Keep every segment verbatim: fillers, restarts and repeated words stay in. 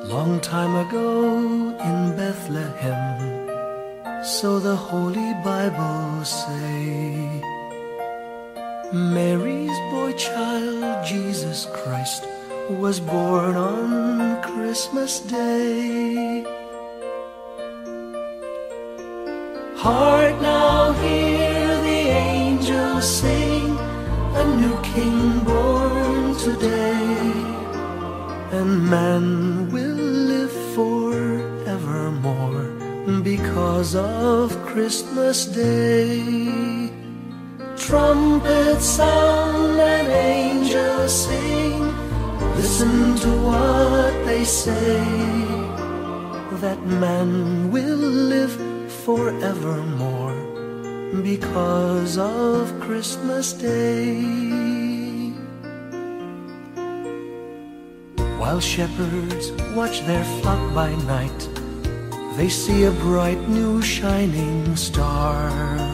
Long time ago in Bethlehem, so the Holy Bible say, Mary's boy child, Jesus Christ, was born on Christmas Day. Hark now, hear the angels sing, a new King born today, and man will live forevermore because of Christmas Day. Trumpets sound and angels sing, listen to what they say, that man will live forevermore because of Christmas Day. While shepherds watch their flock by night, they see a bright new shining star.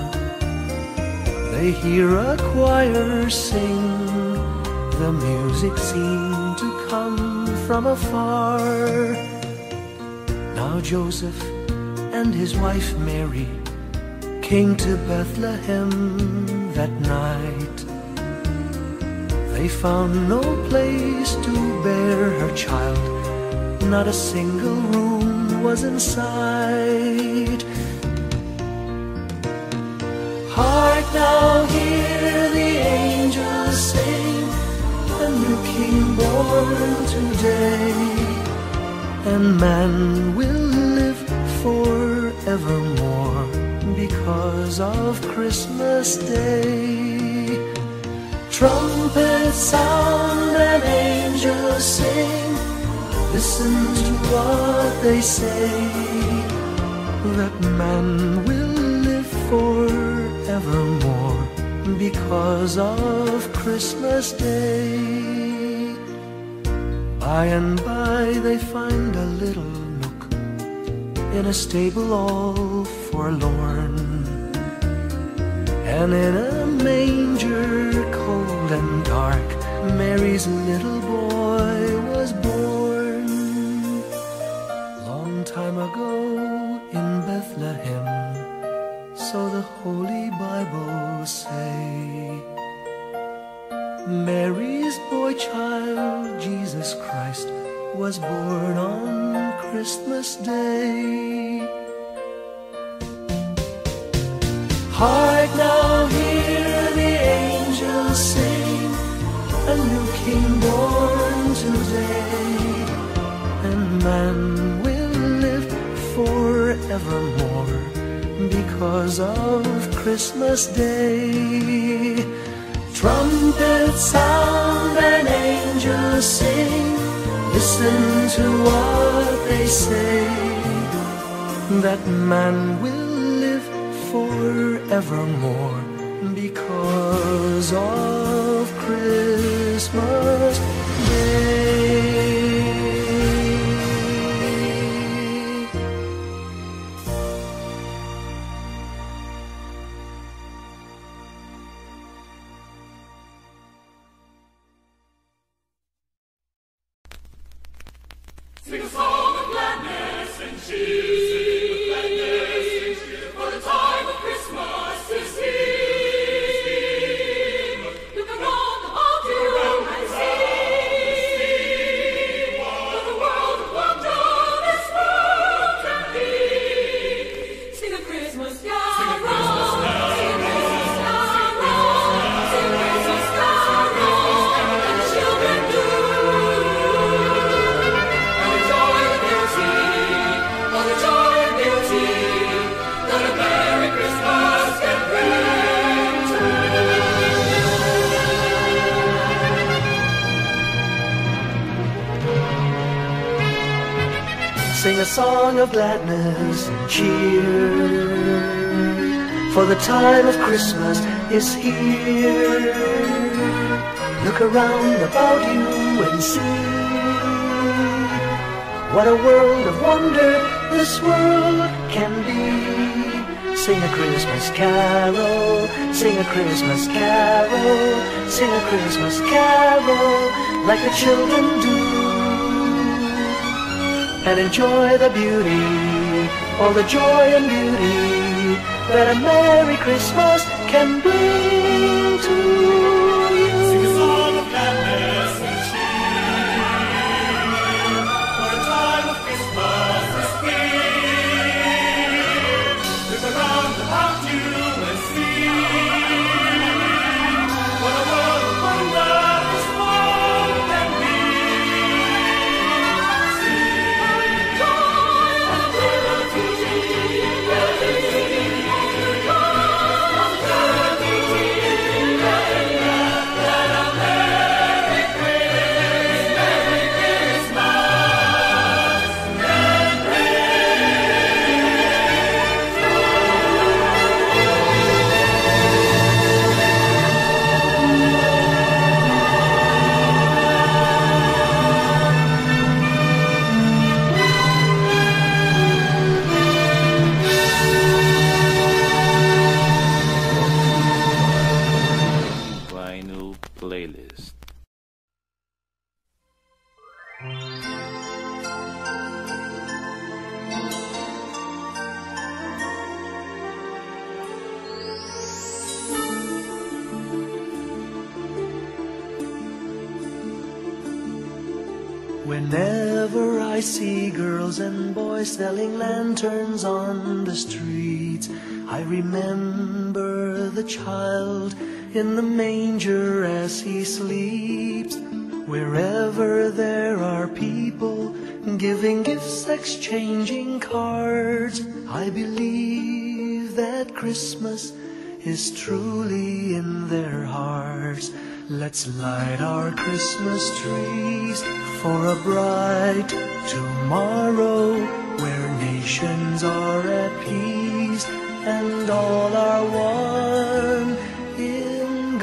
They hear a choir sing, the music seemed to come from afar. Now Joseph and his wife Mary came to Bethlehem that night. They found no place to bear her child, not a single room was in sight. Hark now, hear the angels sing, a new King born today, and man will live forevermore because of Christmas Day. Trumpets sound and angels sing, listen to what they say, that man will live forevermore because of Christmas Day. By and by they find a little nook in a stable all forlorn, and in a manger cold and dark, Mary's little boy was born. Long time ago in Bethlehem, so the Holy Bible say, Mary's boy child, Jesus Christ, was born on Christmas Day. Hark now, hear the angels sing, a new King born today, and man will live forevermore because of Christmas Day. Trumpets sound and angels sing, listen to what they say, that man will live forevermore because of Christmas Day. Sing a song of gladness and cheer, for the time of Christmas is here. Look around about you and see what a world of wonder this world can be. Sing a Christmas carol, sing a Christmas carol, sing a Christmas carol, and the children do. Sing a song of gladness and cheer, for the time of Christmas is here. Look around about you and see what a world of wonder this world can be. Sing a Christmas carol, sing a Christmas carol, sing a Christmas carol like the children do. and enjoy the beauty, all the joy and beauty that a Merry Christmas can bring to you. Sing a song of gladness and cheer, for a time of Christmas is here. Look around about you and see what a world of wonder this world can be. Vinyl playlist. Whenever I see girls and boys selling lanterns on the streets, I remember the child in the manger as he sleeps. Wherever there are people giving gifts, exchanging cards, I believe that Christmas is truly in their hearts. Let's light our Christmas trees for a bright tomorrow, where nations are at peace and all are one in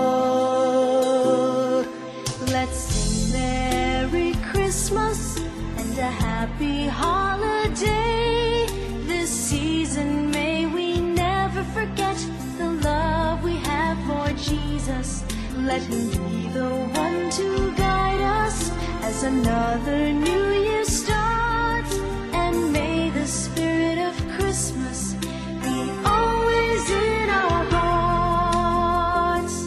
God. Let's sing Merry Christmas and a happy holiday. This season may we never forget the love we have for Jesus. Let him be the one to guide us as another new year starts. And may the spirit of Christmas be always in our hearts.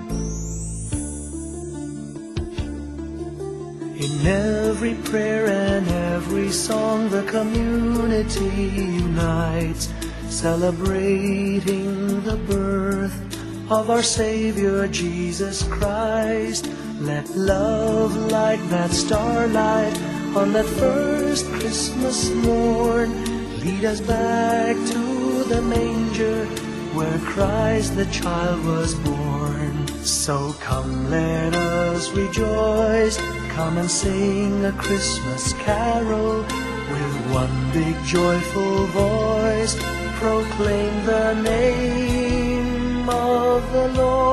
In every prayer and every song, the community unites, celebrating the birth of our Savior Jesus Christ. Let love like that starlight on that first Christmas morn lead us back to the manger where Christ the child was born. So come, let us rejoice, come and sing a Christmas carol with one big joyful voice, proclaim the name of the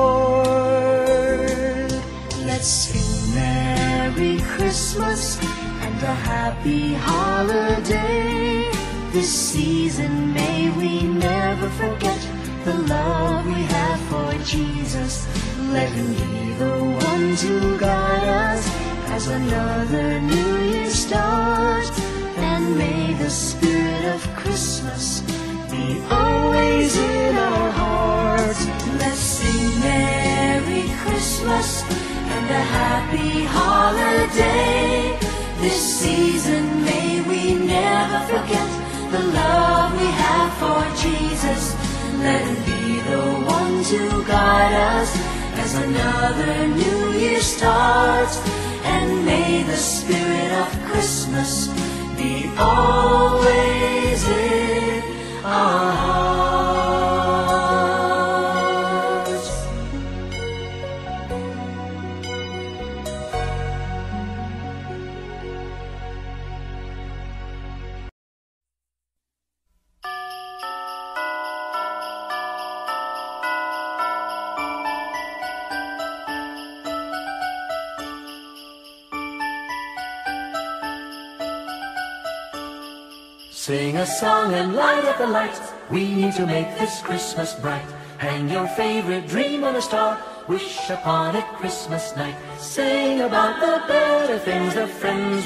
Lord. Let's sing Merry Christmas and a happy holiday. This season may we never forget the love we have for Jesus. Let him be the one to guide us as another new year starts. And may the spirit of Christmas be always in our hearts. Let's sing Merry Christmas and a happy holiday. This season may we never forget the love we have for Jesus. Let him be the one to guide us as another new year starts. And may the spirit of Christmas be always in our hearts. Sing a song and light up the lights. We need to make this Christmas bright. Hang your favorite dream on a star. Wish upon it Christmas night. Sing about the better things, the friends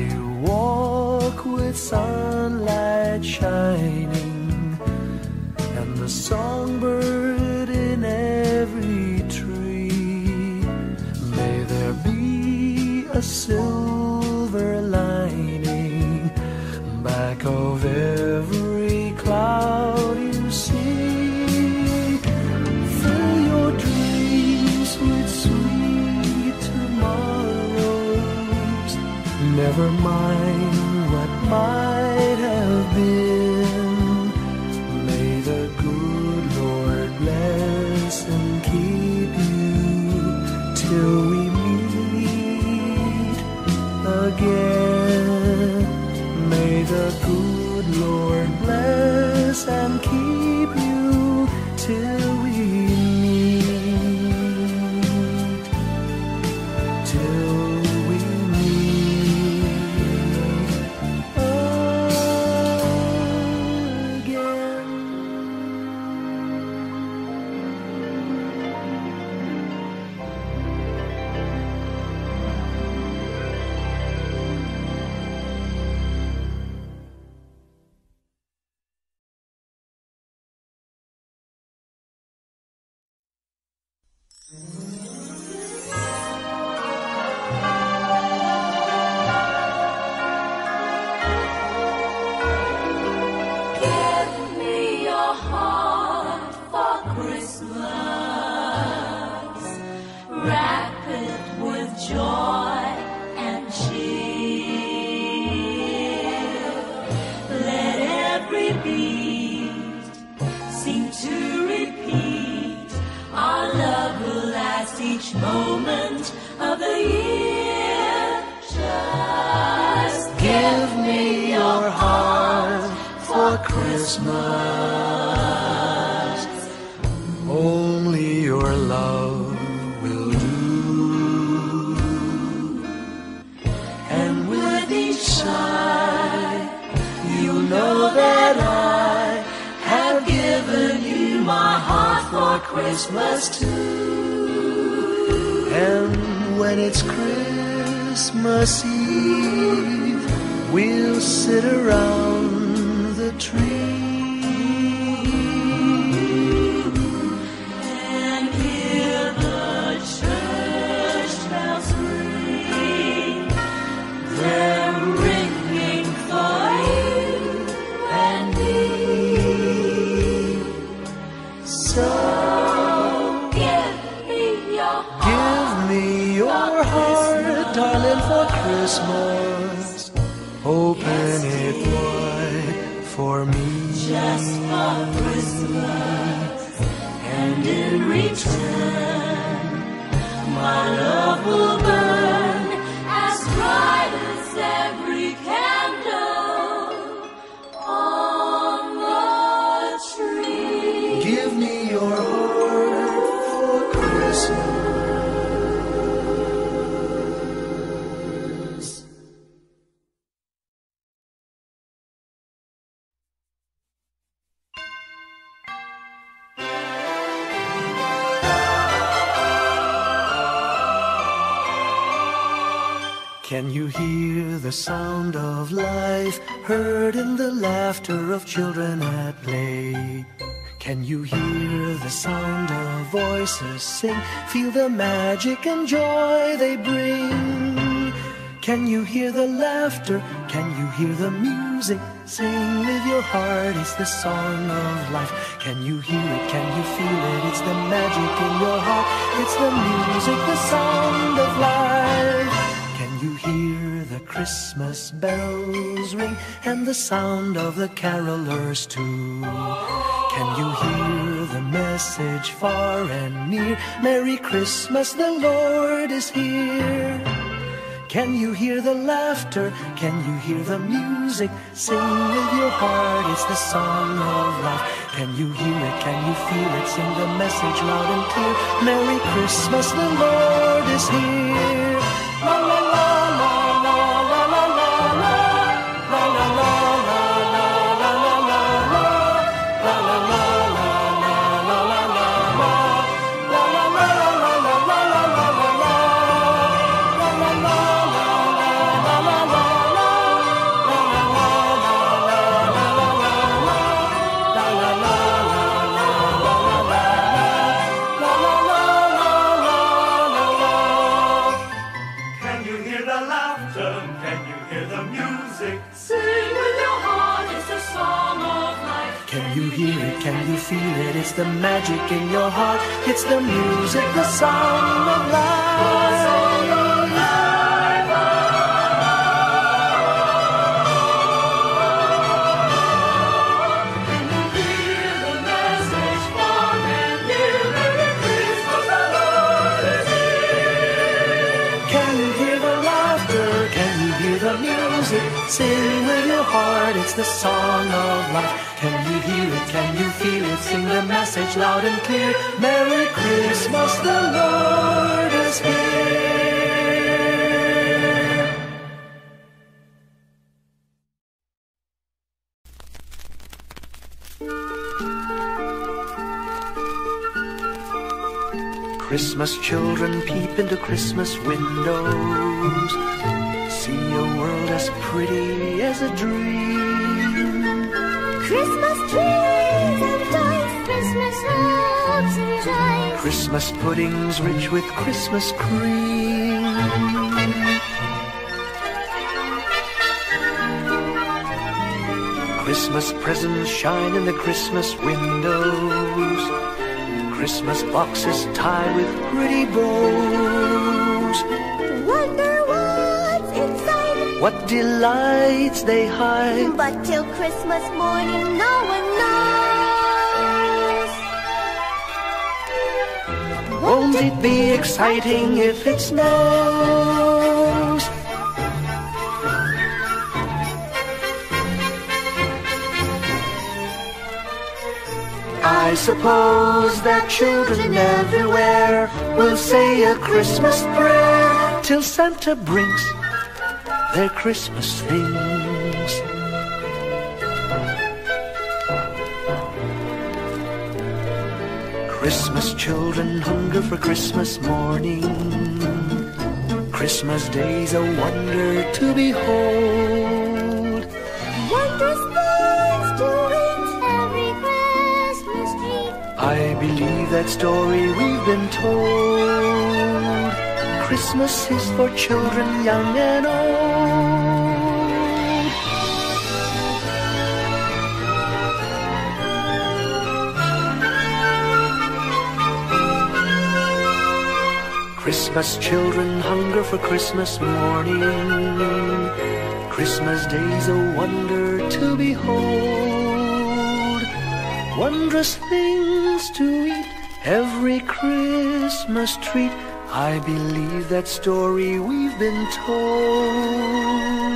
with sunlight shining, and the songbird in every tree. May there be a silver lining back of every cloud you see. Fill your dreams with sweet tomorrows. Never mind what might have been. May the good Lord bless and keep you till we meet again. May the good Lord bless and keep you till we meet, till we meet again. Give me your heart for Christmas. Wrap it with joy and cheer. Let every beat seem to repeat. Our love will last each moment of the year. Just give me your heart For Christmas, only your love will do. And with each sigh, you know that I have given you my heart for Christmas too. And when it's Christmas Eve, we'll sit around the tree and hear the church bells ring. They're ringing for you and me. So Give me your heart. give me your heart, darling, for Christmas. Open it wide for me. Just for Christmas, and in return, my love will burn as bright as every candle on the tree. Give me your heart for Christmas. Can you hear the sound of life heard in the laughter of children at play? Can you hear the sound of voices sing? Feel the magic and joy they bring. Can you hear the laughter? Can you hear the music? Sing with your heart, it's the song of life. Can you hear it? Can you feel it? It's the magic in your heart. It's the music, the sound of life. Can you hear the Christmas bells ring and the sound of the carolers too? Can you hear the message far and near? Merry Christmas, the Lord is here. Can you hear the laughter? Can you hear the music? Sing with your heart, it's the song of life. Can you hear it? Can you feel it? Sing the message loud and clear. Merry Christmas, the Lord is here. La la la la la la la la la la la la la la la la la la. hear the music. Sing with your heart, it's the song of life. Can you hear it? Can you feel it? It's the magic in your heart. It's the music, the song of life. Song of life. Can you hear the message far and near? Merry Christmas, the Lord is here. Can you hear the laughter? Can you hear the music? Sing with your heart, it's the song of life. Can you hear it? Can you feel it? Sing the message loud and clear. Merry Christmas, the Lord is here. Christmas children peep into Christmas windows, see a world as pretty as a dream. Christmas trees and toys, Christmas hopes and joys. Christmas puddings rich with Christmas cream. Christmas presents shine in the Christmas windows. Christmas boxes tied with pretty bows. Wonder what's inside, What delights they hide. but till Christmas morning no one knows. Won't it be exciting if it snows? I suppose that children everywhere will say a Christmas prayer till Santa brings their Christmas things. Christmas children hunger for Christmas morning. Christmas day's a wonder to behold. Wondrous things to reach every Christmas tree. I believe that story we've been told. Christmas is for children young and old. Christmas children hunger for Christmas morning. Christmas day's a wonder to behold. Wondrous things to eat, every Christmas treat. I believe that story we've been told.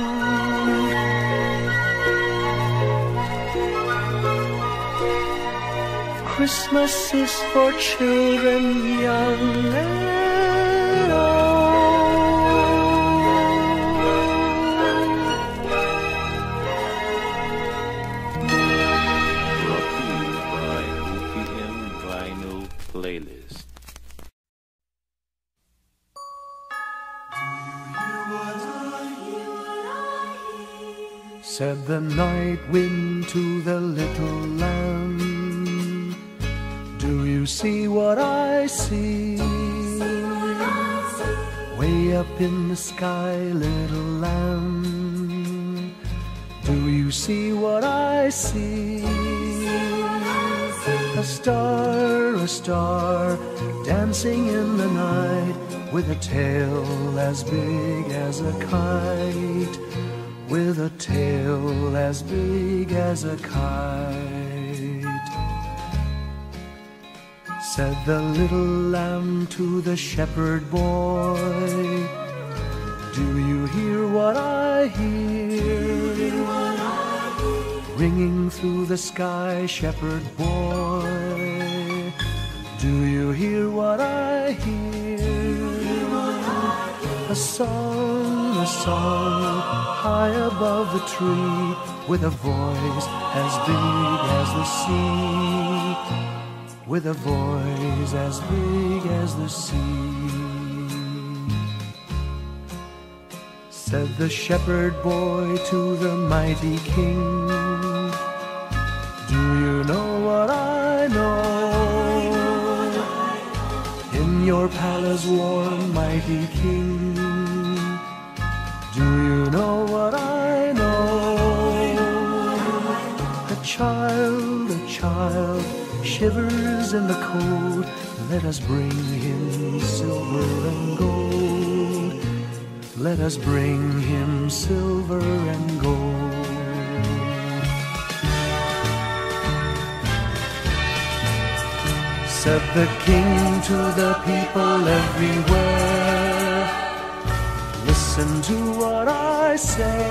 Christmas is for children young and Brought to you by O P M Vinyl Playlist. Said the night wind to the little lamb, do you see what I see? Way up in the sky, little lamb, do you see what I see? A star, a star, dancing in the night, with a tail as big as a kite, with a tail as big as a kite. Said the little lamb to the shepherd boy, do you hear what I hear? Ringing through the sky, shepherd boy, do you hear what I hear? A song, a song, high above the tree, with a voice as big as the sea, with a voice as big as the sea. Said the shepherd boy to the mighty king, do you know what I know? In your palace warm, mighty king, do you know what I child, a child shivers in the cold. Let us bring him silver and gold. Let us bring him silver and gold. Said the king to the people everywhere, listen to what I say.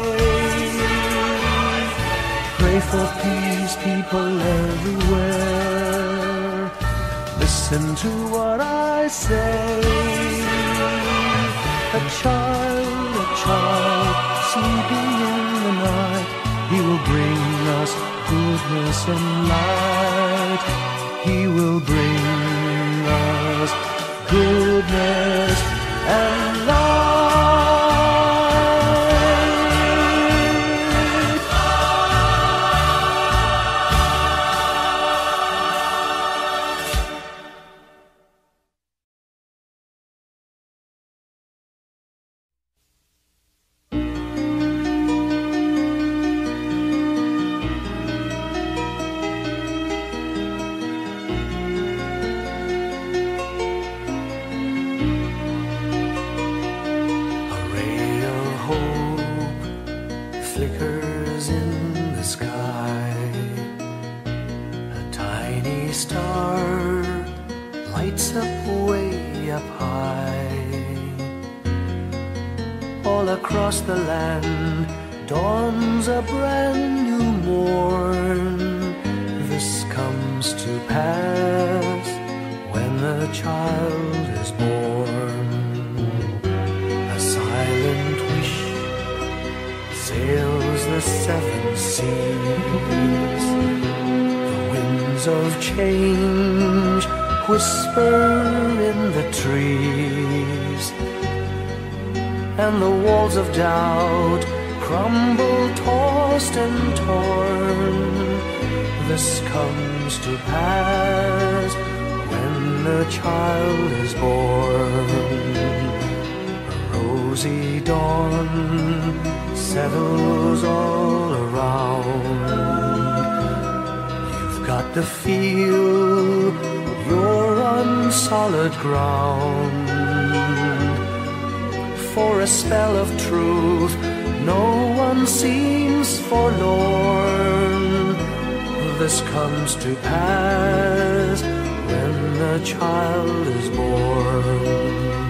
Pray for peace, people everywhere. Listen to what I say. A child, a child, sleeping in the night, he will bring us goodness and light. He will bring us goodness and light. Flickers in the sky. A tiny star lights up way up high. All across the land dawns a brand new morn. This comes to pass when the child is born. A silent wish sails the seven seas. The winds of change whisper in the trees, and the walls of doubt crumble, tossed and torn. This comes to pass when the child is born. A rosy dawn settles all around. You've got to feel you're on solid ground. For a spell of truth, no one seems forlorn. This comes to pass when the child is born.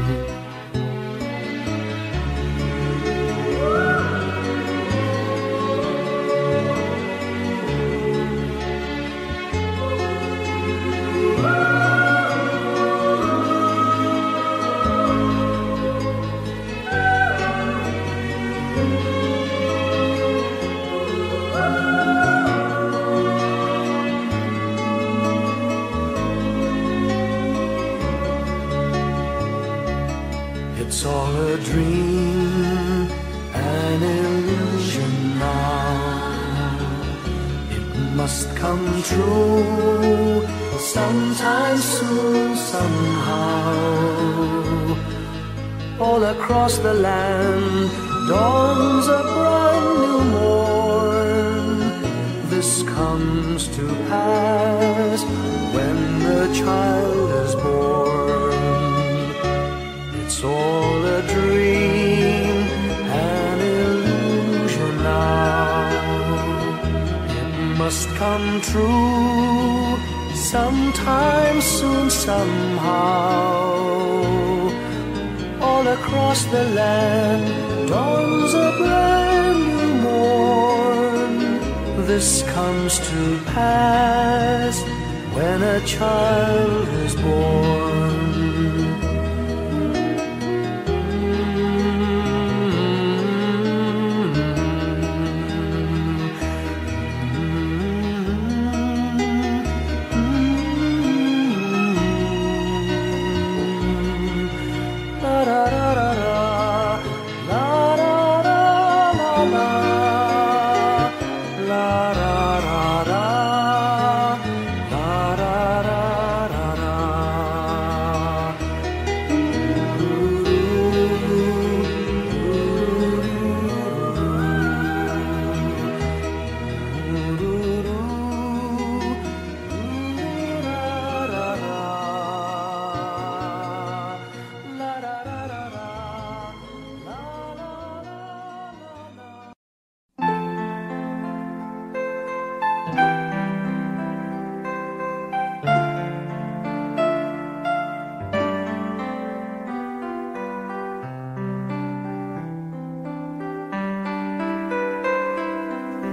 It's all a dream, an illusion now. It must come true sometime soon, somehow. All across the land dawns a brand new morn. This comes to pass when the child is born. It's all a dream, an illusion now. It must come true sometime soon, somehow. All across the land dawns a brand new morn. This comes to pass when a child is born.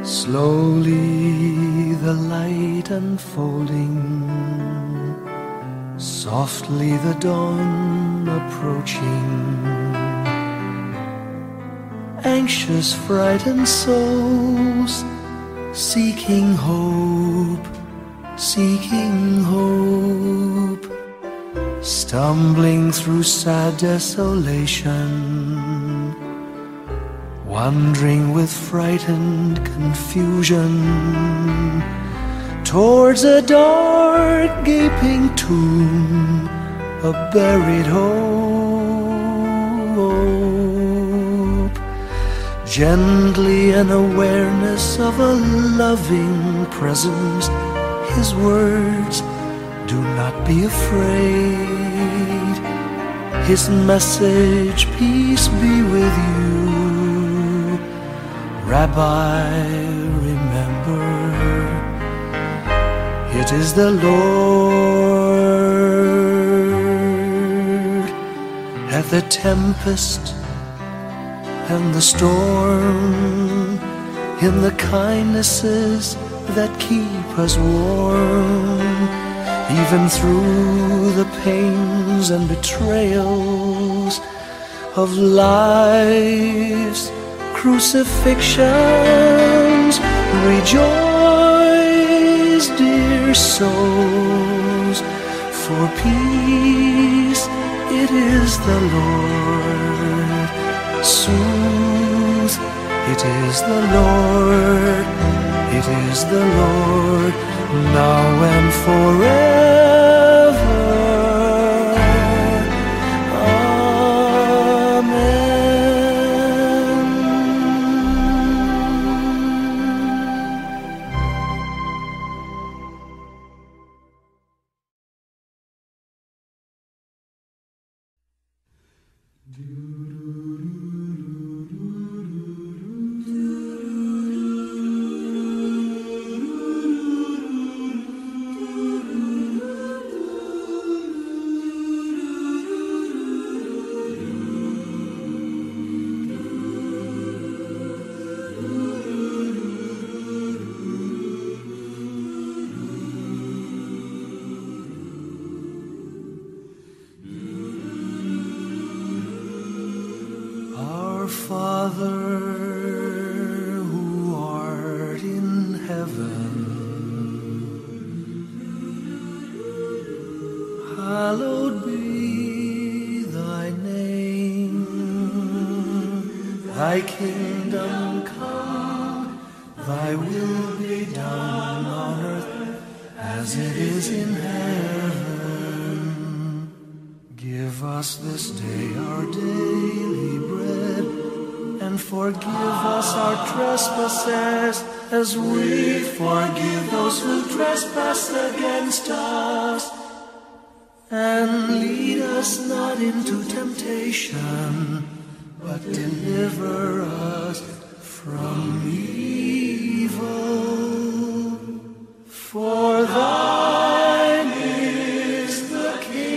Slowly the light unfolding, softly the dawn approaching. Anxious, frightened souls, seeking hope, seeking hope, stumbling through sad desolation, wandering with frightened confusion towards a dark gaping tomb, a buried hope. Gently an awareness of a loving presence, His words, do not be afraid. His message, peace be with you. Rabbi, remember, it is the Lord. At the tempest and the storm, in the kindnesses that keep us warm, even through the pains and betrayals of life's crucifixions. Rejoice, dear souls, for peace it is the Lord. Soothe, it is the Lord, it is the Lord, now and forever. Father, who art in heaven, hallowed be thy name. Thy kingdom come, thy will be done on earth as it is in heaven. Give us this day our daily bread, and forgive us our trespasses, as we forgive those who trespass against us. And lead us not into temptation, but deliver us from evil. For thine is the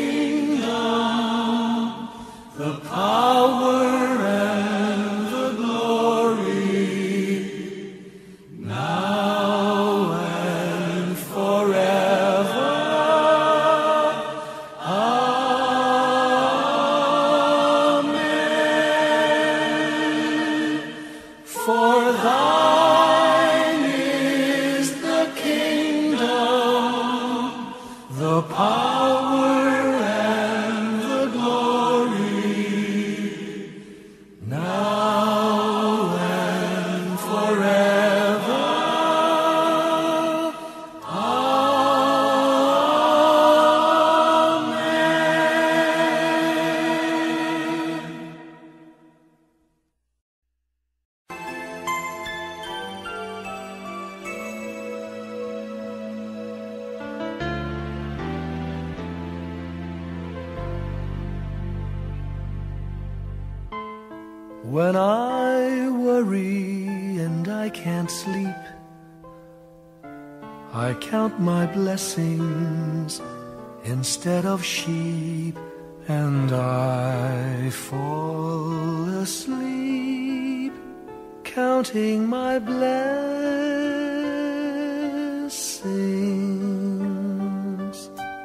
kingdom, the power, when I worry and I can't sleep, I count my blessings instead of sheep, and I fall asleep. counting my blessings.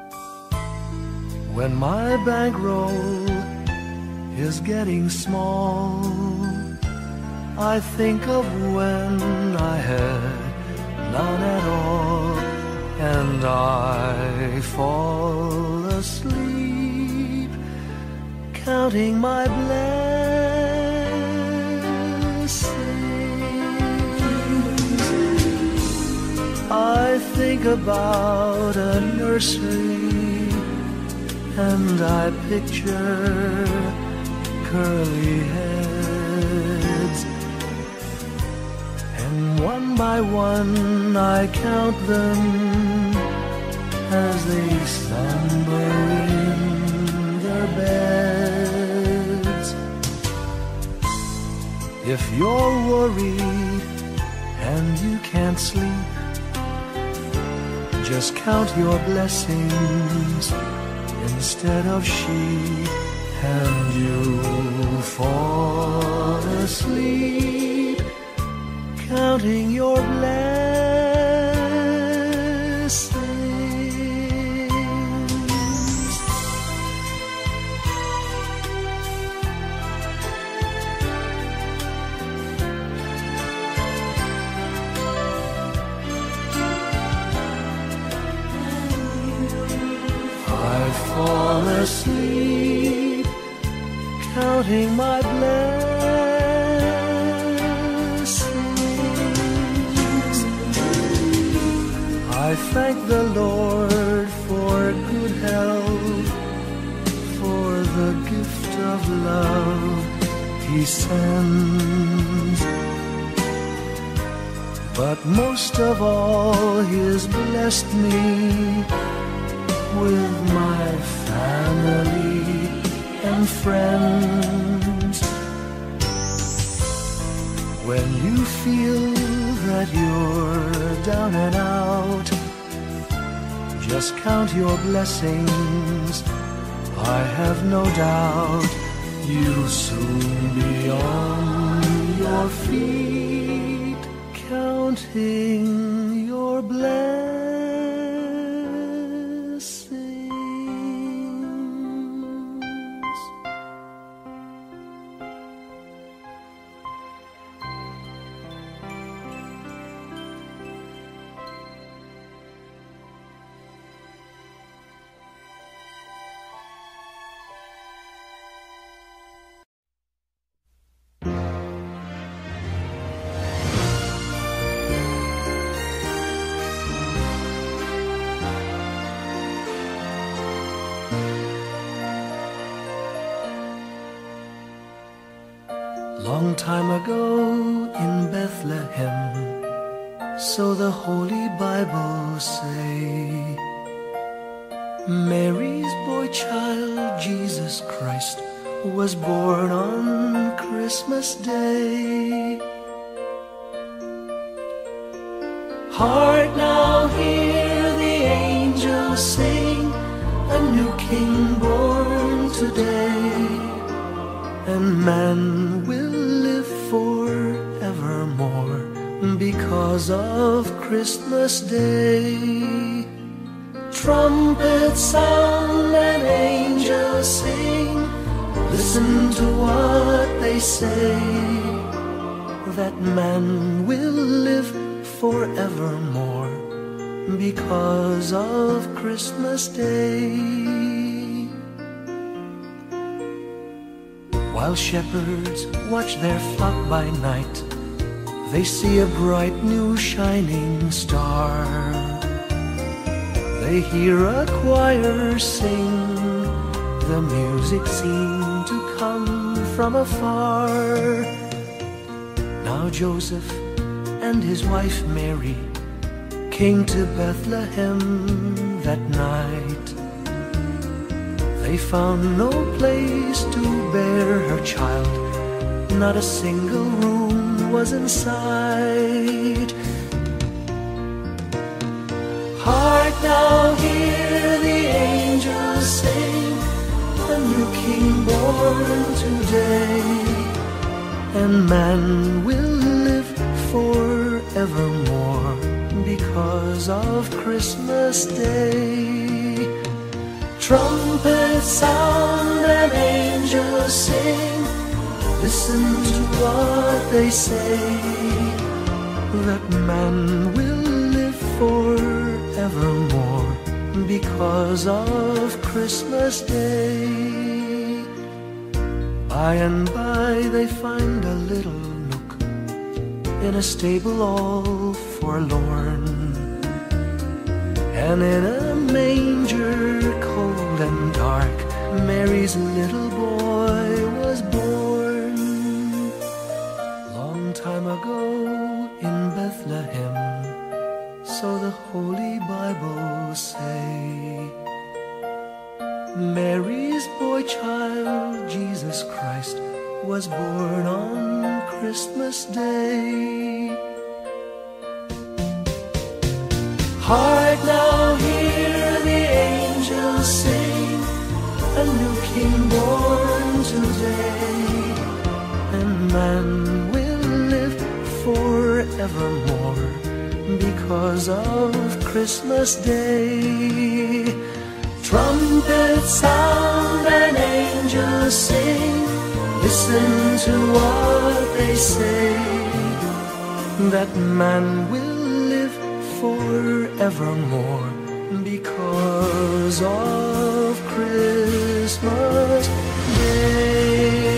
When my bankroll is getting small, I think of when I had none at all, and I fall asleep counting my blessings. I think about a nursery, and I picture curly heads, and one by one I count them as they slumber in their beds. If you're worried and you can't sleep, just count your blessings instead of sheep, and you'll fall asleep counting your blessings. I fall asleep counting my blessings. I thank the Lord for good health, for the gift of love He sends, but most of all He has blessed me with my family and friends. When you feel that you're down and out, just count your blessings. I have no doubt you'll soon be on your feet, counting your blessings. Long time ago in Bethlehem, so the Holy Bible say, Mary's boy child, Jesus Christ, was born on Christmas Day. Hark now, hear the angels sing, a new King born today, and man will live forevermore because of Christmas Day. Trumpets sound and angels sing, listen to what they say, that man will live forevermore because of Christmas Day. While shepherds watch their flock by night, they see a bright new shining star. They hear a choir sing, the music seemed to come from afar. Now Joseph and his wife Mary came to Bethlehem that night. They found no place to bear her child, not a single room was in sight. Hark now, hear the angels sing, a new King born today, and man will live evermore because of Christmas Day. Trumpets sound and angels sing, listen to what they say, that man will live forevermore because of Christmas Day. By and by they find a little nook in a stable all forlorn, and in a manger cold and dark Mary's little boy was born. Long time ago in Bethlehem, so the Holy Bible say, Mary's boy child, Jesus Christ, was born on Christmas Day. Hark now, hear the angels sing, a new King born today, and man will live forevermore because of Christmas Day. Trumpets sound and angels sing, listen to what they say, that man will live forevermore because of Christmas Day.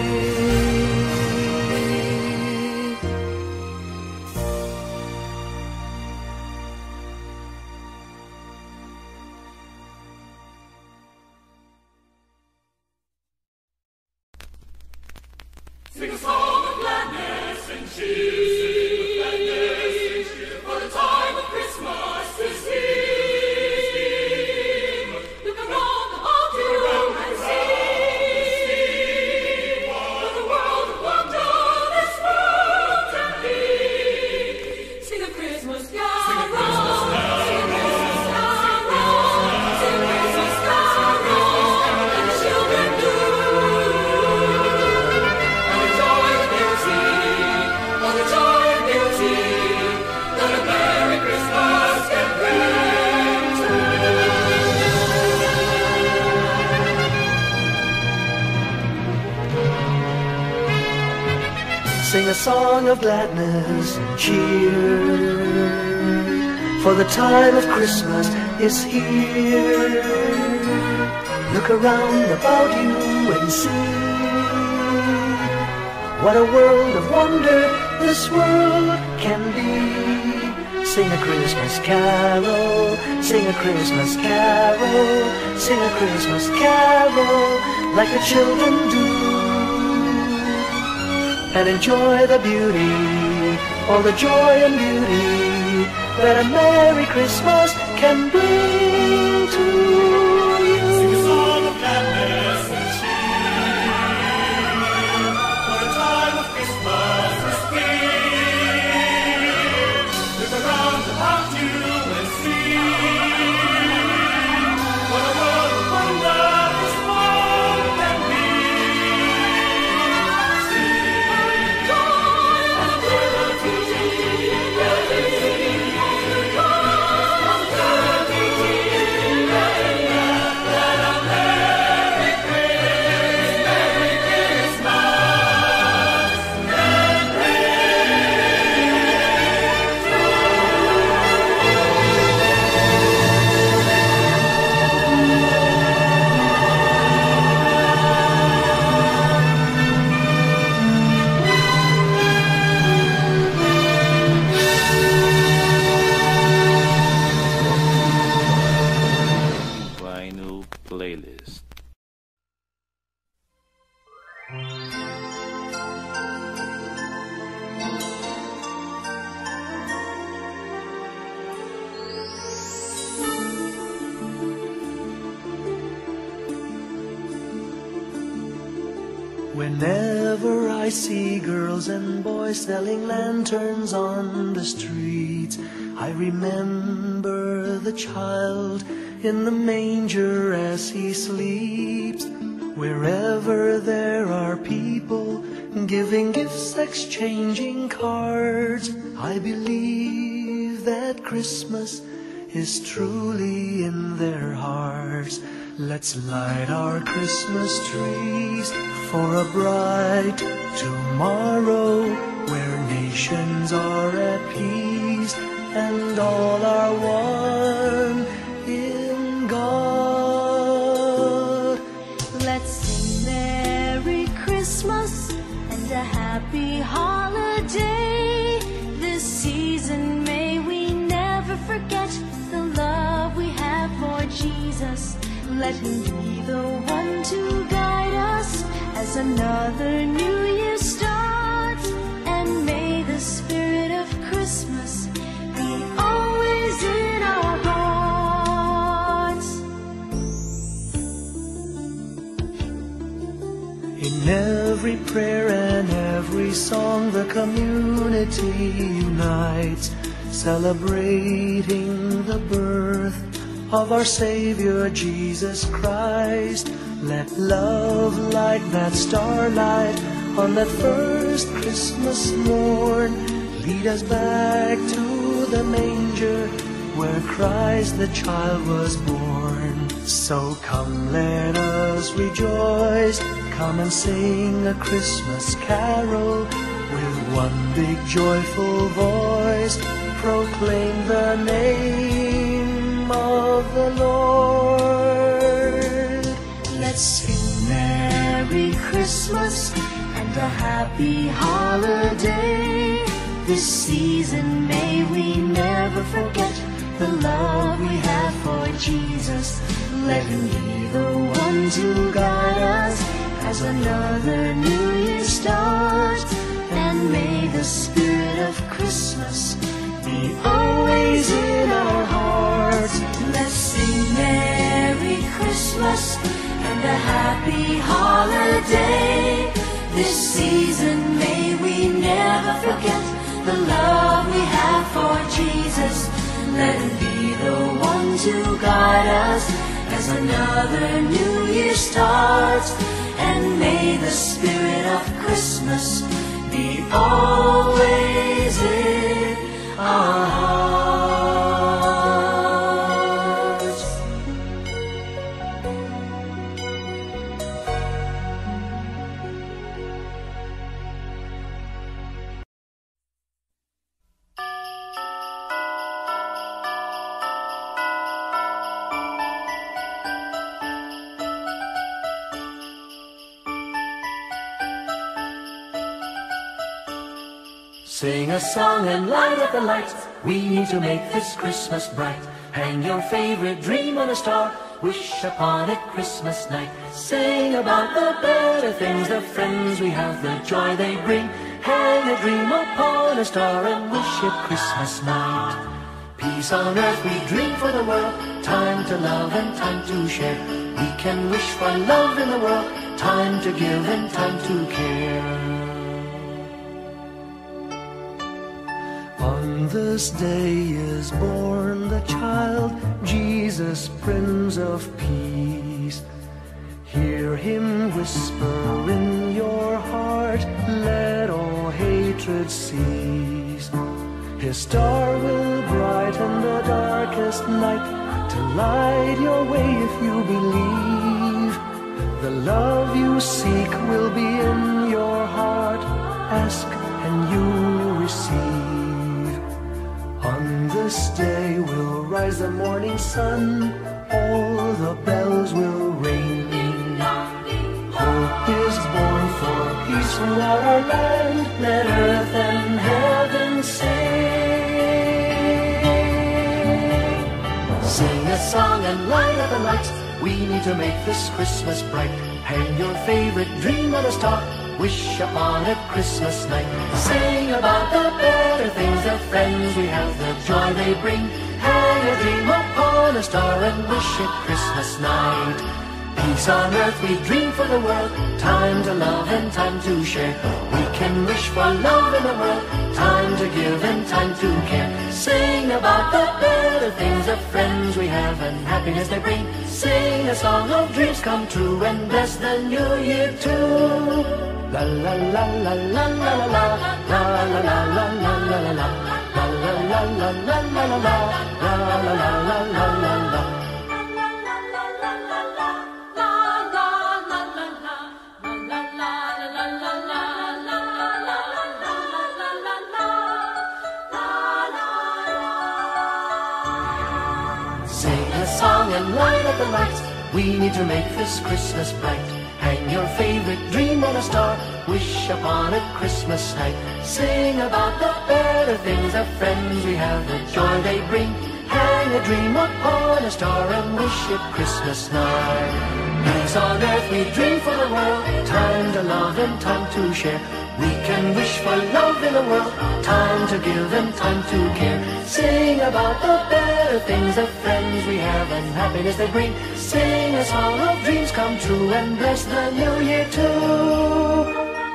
Sing a song of gladness and cheer, for the time of Christmas is here. Look around about you and see what a world of wonder this world can be. Sing a Christmas carol, sing a Christmas carol, sing a Christmas carol, and the children do. Sing a song of gladness and cheer, for the time of Christmas is here. Look around about you and see what a world of wonder this world can be. Sing a Christmas carol, sing a Christmas carol, sing a Christmas carol like the children do, and enjoy the beauty, all the joy and beauty that a Merry Christmas can bring to you. Sing a song of gladness and cheer, for the time of Christmas is here. Look around about you and see what a world of wonder this world can be. Playlist. Whenever I see girls and boys selling lanterns on the streets, I remember the child in the manger as he sleeps. Wherever there are people giving gifts, exchanging cards, I I believe that Christmas is truly in their hearts. Let's light our Christmas trees for a bright tomorrow, where nations are at peace and all are one in God. Let's sing Merry Christmas and a happy holiday. This season may we never forget the love we have for Jesus. Let him be the one to guide us as another new year starts. And may the spirit of Christmas be always in our hearts. In every prayer and every song, the community unites, celebrating the birth of our Savior Jesus Christ. Let love light that starlight on that first Christmas morn, lead us back to the manger where Christ the child was born. So come, let us rejoice, come and sing a Christmas carol, with one big joyful voice proclaim the name of the Lord. Let's sing Merry Christmas and a happy holiday. This season may we never forget the love we have for Jesus. Let him be the one to guide us as another new year starts. And may the spirit of Christmas be always in our hearts. Let's sing Merry Christmas and a happy holiday. This season may we never forget the love we have for Jesus. Let him be the one to guide us as another new year starts. And may the spirit of Christmas be always in our hearts. Sing a song and light up the lights. We need to make this Christmas bright. Hang your favorite dream on a star. Wish upon it Christmas night. Sing about the better things, the friends we have, the joy they bring. Hang a dream upon a star and wish it Christmas night. Peace on earth we dream for the world. Time to love and time to share. We can wish for love in the world. Time to give and time to care. On this day is born the child, Jesus, Prince of Peace. Hear him whisper in your heart, let all hatred cease. His star will brighten the darkest night, to light your way if you believe. The love you seek will be in your heart, ask and you will receive. On this day will rise the morning sun, all the bells will ring. Hope is born for peace throughout our land, let earth and heaven sing. Sing a song and light up the lights, we need to make this Christmas bright. Hang your favorite dream on a star, wish upon it Christmas night. Sing about the better things, the friends we have, the joy they bring. Hang a dream upon a star and wish it Christmas night. Peace on earth we dream for the world, time to love and time to share. We can wish for love in the world, time to give and time to care. Sing about the better things, the friends we have and happiness they bring. Sing a song of dreams come true and bless the new year too. La la la la la la la la la la la la la la la la. la la la la la la la la la la la la. Sing a song and light up the lights. We need to make this Christmas bright. Hang your favorite dream on a star. Wish upon it Christmas night. Sing about the better things, the friends we have, the joy they bring. Hang a dream upon a star and wish it Christmas night. Peace on earth we dream for the world. Time to love and time to share. We can wish for love in the world. Time to give and time to care. Sing about the better things, the friends we have and happiness they bring. Sing a song of dreams come true and bless the new year too.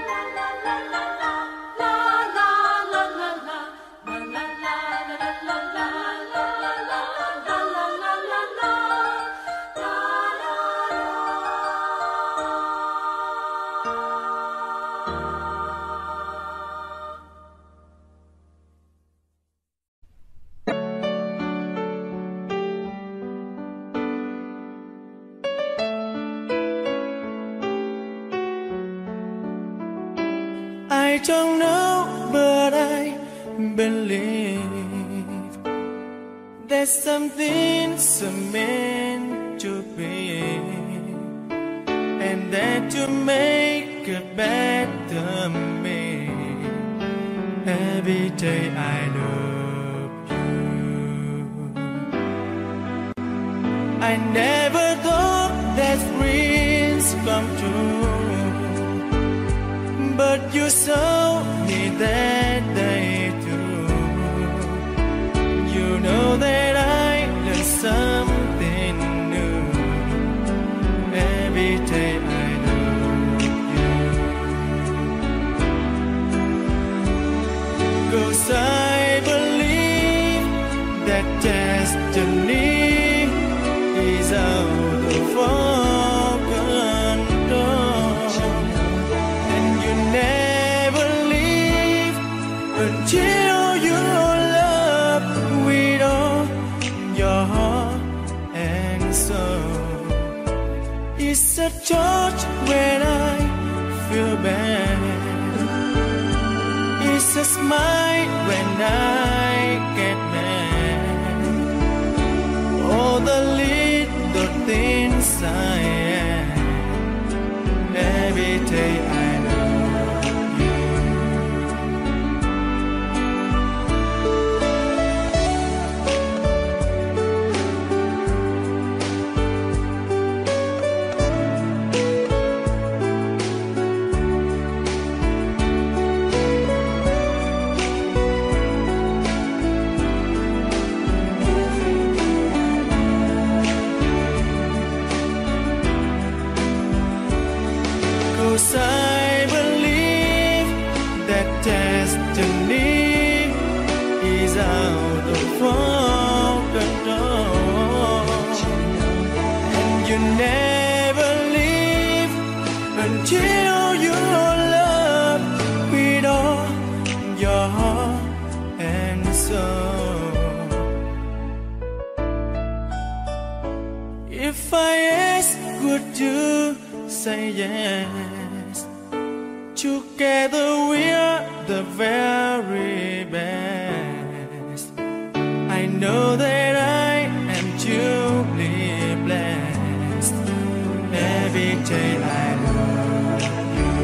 I don't know, but I believe there's something so meant to be, and that to make a better me. Every day I love you. I never thought that dreams come true, but you saw me that day too. You know that I learned something new. Every day I love you. 'Cause I believe that destiny is out of our control, and you never leave until you love with all your heart and soul. It's a touch when I feel bad. It's a smile when I get mad. All the little things I am. Every day I love you. 'Cause I believe that destiny is out of our control, and you never leave until you love with all your heart and soul. If I ask, would you say yes? Together we're the very best. I know that I am truly blessed. Every day I love you,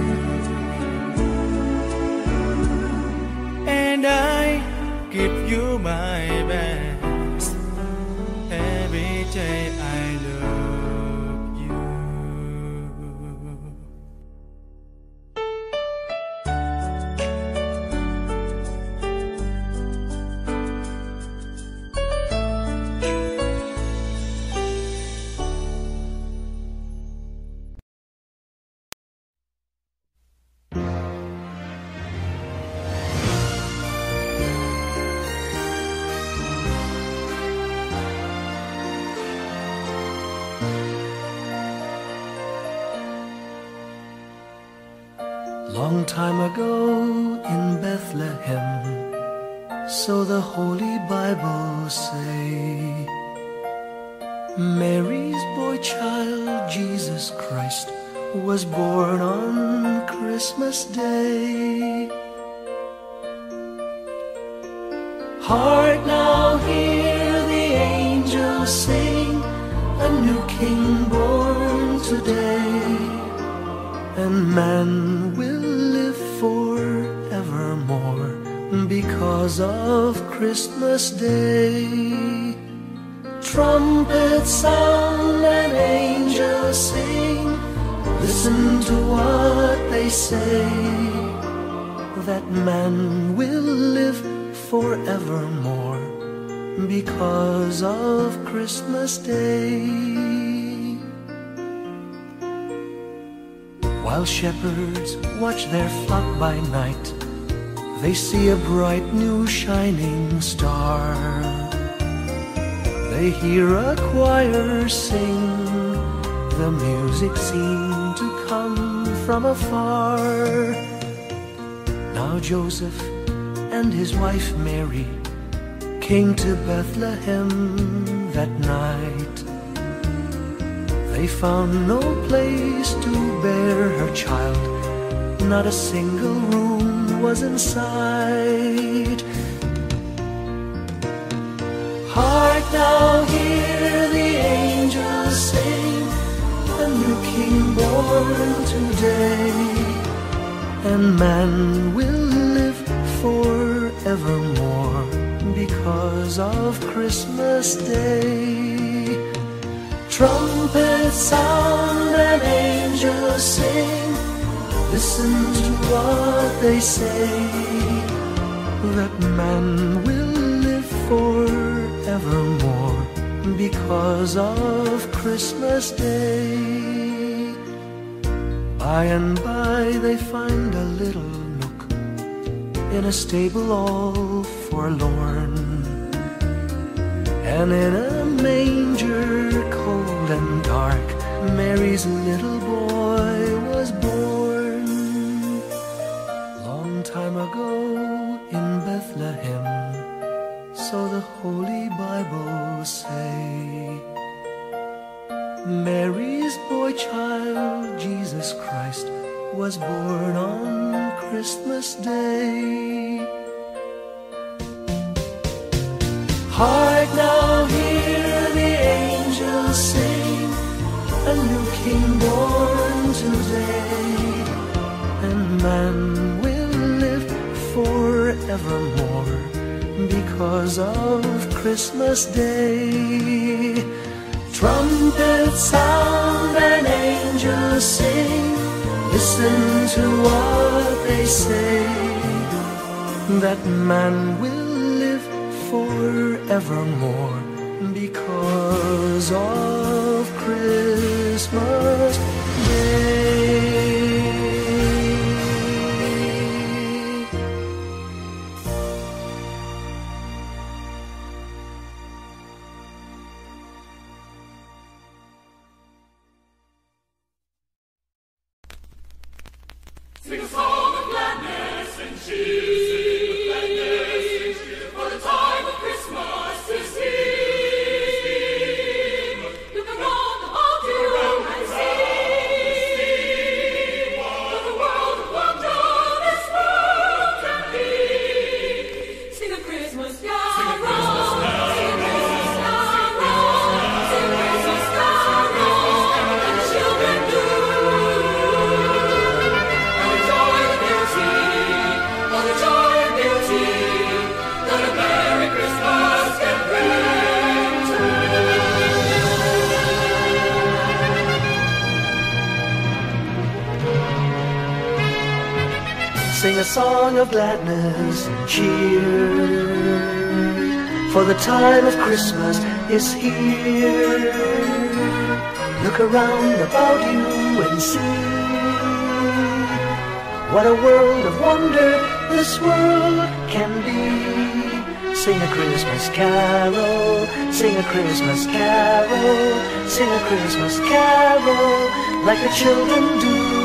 and I give you my best. Every day I love you. Long time ago in Bethlehem, So the Holy Bible say, Mary's boy child, Jesus Christ, was born on Christmas Day. Hark now, hear the angels sing, a new King born today, and man will live forevermore because of Christmas Day. Trumpets sound and angels sing, listen to what they say, that man will live forevermore because of Christmas Day. While shepherds watch their flock by night, they see a bright new shining star. They hear a choir sing, the music seemed to come from afar. Now Joseph and his wife Mary came to Bethlehem that night. They found no place to bear her child, not a single room was in sight. Hark now, hear the angels sing, a new King born today, and man will live forevermore because of Christmas Day. Trumpets sound and angels sing, listen to what they say, that man will live forevermore because of Christmas Day. By and by they find a little nook in a stable all forlorn, and in a manger cold and dark, Mary's little boy was born. Long time ago in Bethlehem, so the Holy Bible say, Mary's boy child, Jesus Christ, was born on Christmas Day. Hark now, hear the angels sing, a new King born today, and man will live forevermore because of Christmas Day. Trumpets sound and angels sing, listen to what they say, that man will live forevermore because of Christmas Day. Sing a song of gladness and cheer, for the time of Christmas is here. Look around the altar and see what a world of wonder this world can be. Sing a Christmas carol, sing a Christmas carol, sing a Christmas carol, and the children do. Sing a song of gladness and cheer, for the time of Christmas is here. Look around about you and see what a world of wonder this world can be. Sing a Christmas carol, sing a Christmas carol, sing a Christmas carol like the children do.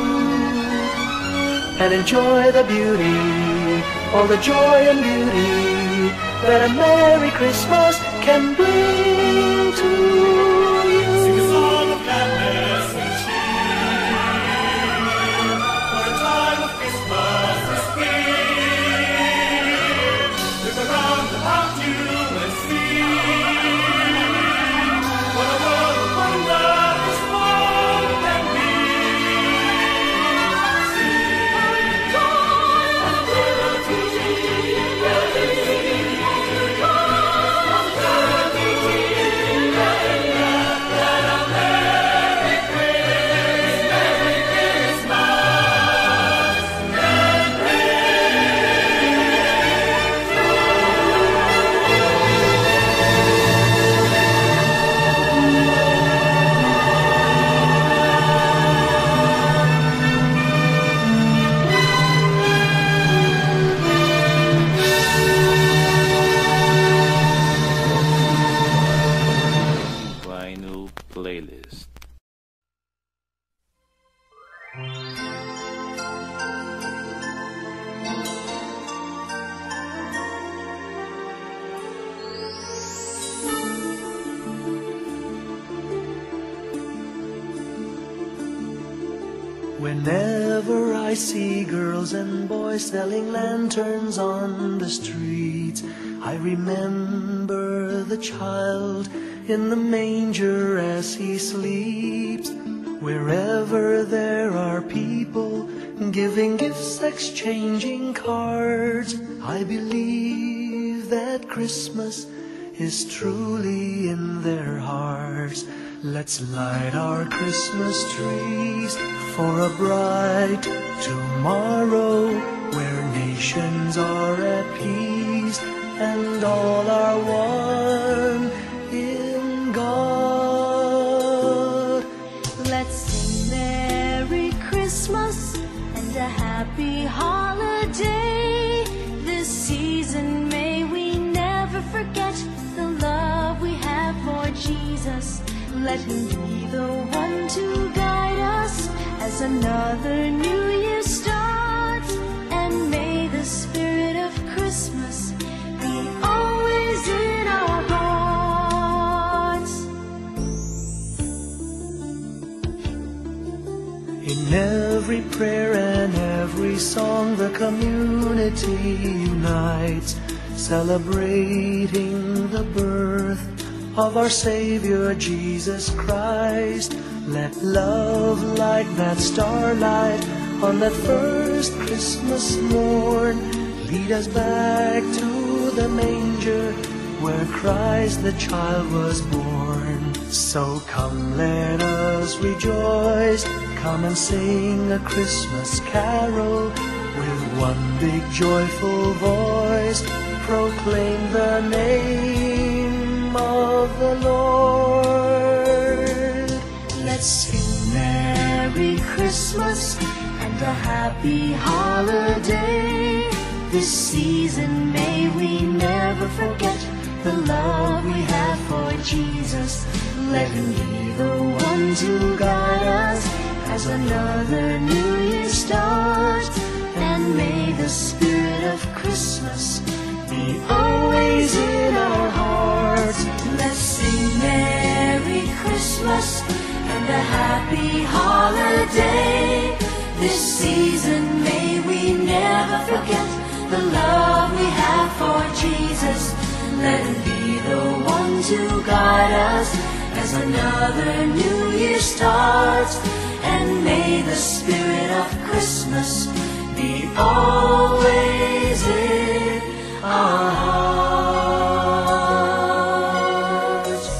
And enjoy the beauty, all the joy and beauty that a Merry Christmas can bring to you. Sing a song of gladness and cheer, for a time of Christmas is here. Look around about you and see what a world of wonder this world can be. Sing joy and liberty, Vinyl playlist. Whenever I see girls and boys selling lanterns on the streets, I remember the child in the manger as he sleeps. Wherever there are people giving gifts, exchanging cards, I believe that Christmas is truly in their hearts. Let's light our Christmas trees for a bright tomorrow, where nations are at peace and all are one in God. Let's sing Merry Christmas and a happy holiday. This season may we never forget the love we have for Jesus. Let him be the one to guide us as another new year starts. And may the spirit of Christmas be always in our hearts. In every prayer and every song, the community unites, celebrating the birth of our Savior Jesus Christ. Let love like that starlight on that first Christmas morn lead us back to the manger where Christ the child was born. So come, let us rejoice, come and sing a Christmas carol with one big joyful voice, proclaim the name of the Lord. Let's sing Merry Christmas and a happy holiday. This season may we never forget the love we have for Jesus. Let him be the one to guide us as another new year starts. And may the spirit of Christmas be always in our hearts. Let's sing Merry Christmas and a happy holiday. This season may we never forget the love we have for Jesus. Let him be the one to guide us as another new year starts. And may the spirit of Christmas be always in our hearts.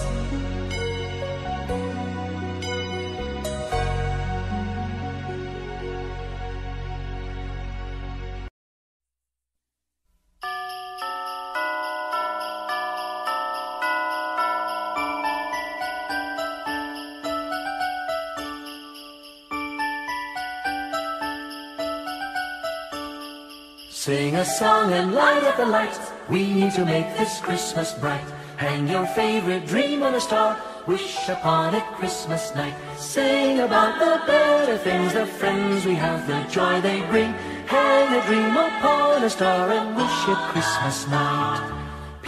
Sing a song and light up the lights. We need to make this Christmas bright. Hang your favorite dream on a star. Wish upon it Christmas night. Sing about the better things, the friends we have, the joy they bring. Hang a dream upon a star and wish it Christmas night.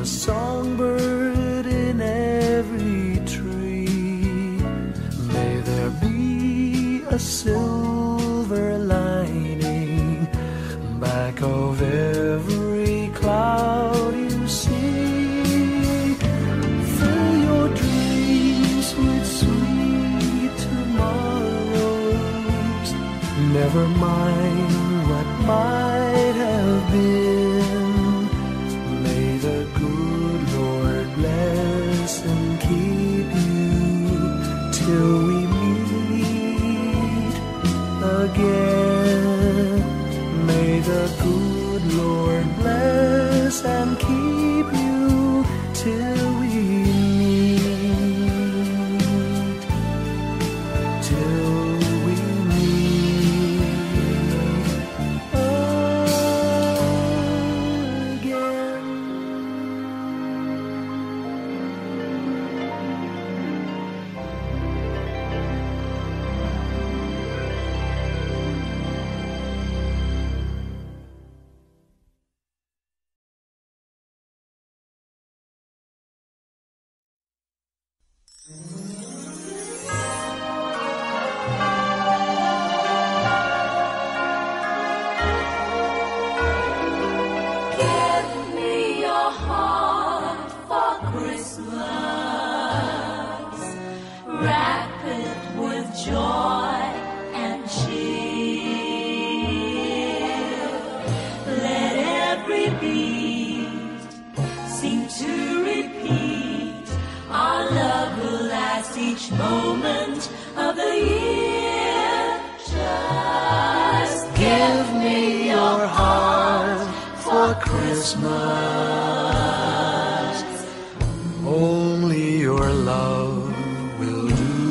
a songbird in every tree. May there be a silver lining back of every cloud you see. Fill your dreams with sweet tomorrows. Never mind what might have been. May the good Lord bless and keep you till we meet again. May the good Lord bless and keep you till we meet, till we meet again. Give me your heart for Christmas. Wrap it with joy and cheer. Let every beat seem to repeat. Our love will last each moment of the year. Just give me your heart for Christmas. Only your love will do.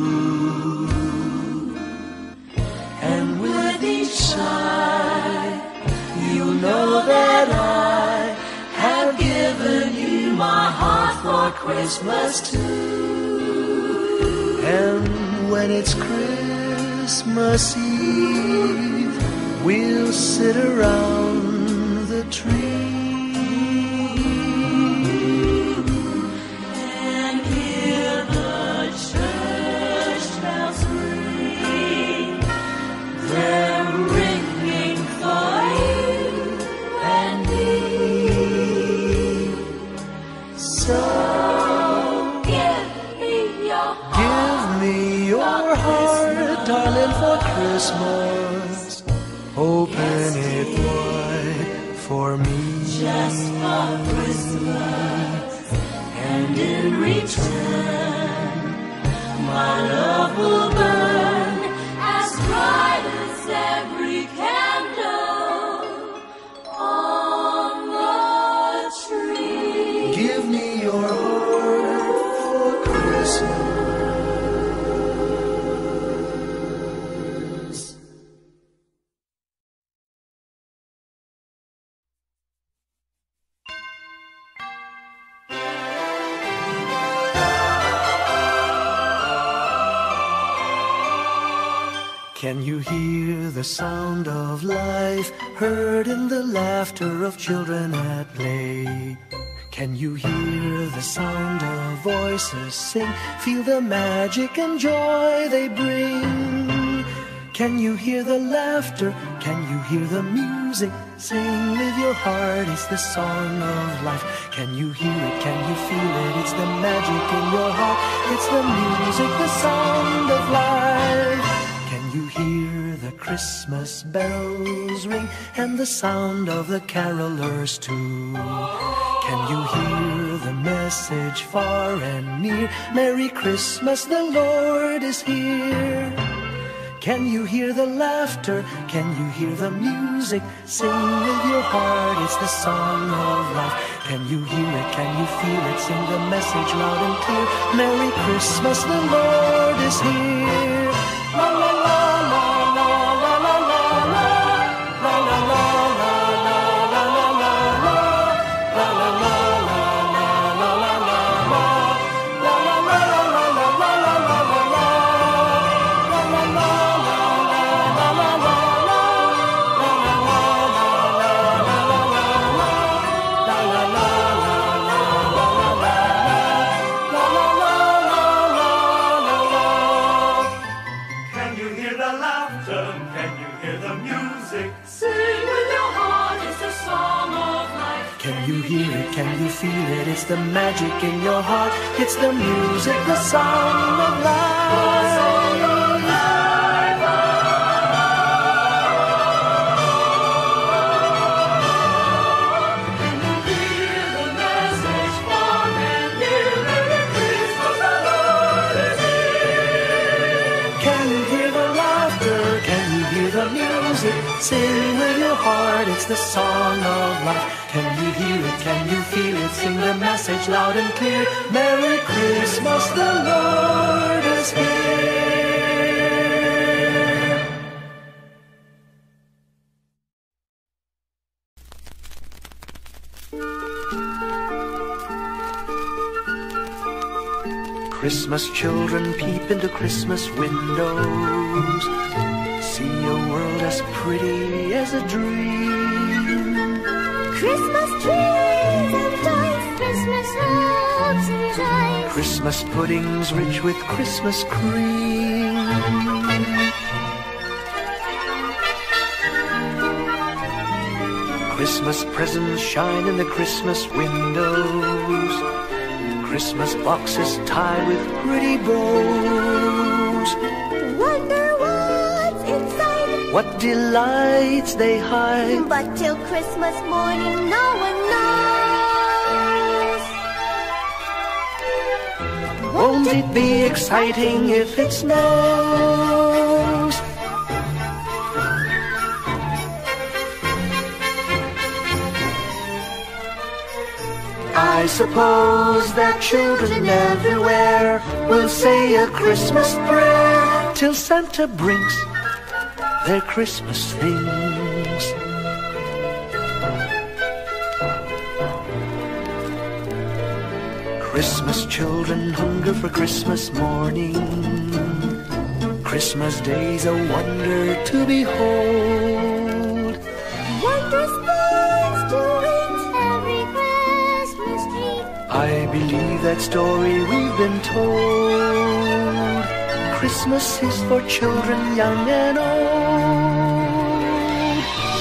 And with each sigh, you know that I have given you my heart for Christmas too. And when it's Christmas Eve, we'll sit around the tree And hear the church bells ring. They're ringing for you and me. So give me your heart. Give me your heart, darling, for Christmas. Open it wide for me. Just for Christmas. And in return, my love will burn as bright as every candle on the tree. Give me your heart for Christmas. Can you hear the sound of life heard in the laughter of children at play? Can you hear the sound of voices sing? Feel the magic and joy they bring. Can you hear the laughter? Can you hear the music? Sing with your heart, it's the song of life. Can you hear it? Can you feel it? It's the magic in your heart. It's the music, the sound of life. Can you hear the Christmas bells ring and the sound of the carolers too? Can you hear the message far and near? Merry Christmas, the Lord is here. Can you hear the laughter? Can you hear the music? Sing with your heart, it's the song of life. Can you hear it? Can you feel it? Sing the message loud and clear. Merry Christmas, the Lord is here. La la la la la la la la la la la la la la la la la la hear it? Can you feel it? It's the magic in your heart. It's the music, the song of life. Sing with your heart, it's the song of life. Can you hear it? Can you feel it? Sing the message loud and clear. Merry Christmas, the Lord is here. Christmas children peep into Christmas windows, see a world as pretty as a dream. Christmas trees and toys, Christmas hopes and joys, Christmas puddings rich with Christmas cream. Christmas presents shine in the Christmas windows, Christmas boxes tied with pretty bows. Wonder what's inside, what delights they hide, but till Christmas morning no one knows. Won't it be exciting if it snows? I suppose that children everywhere will say a Christmas prayer till Santa brings their Christmas things. Christmas children hunger for Christmas morning, Christmas day's a wonder to behold. Wondrous things to eat, every Christmas tree. I believe that story we've been told. Christmas is for children young and old.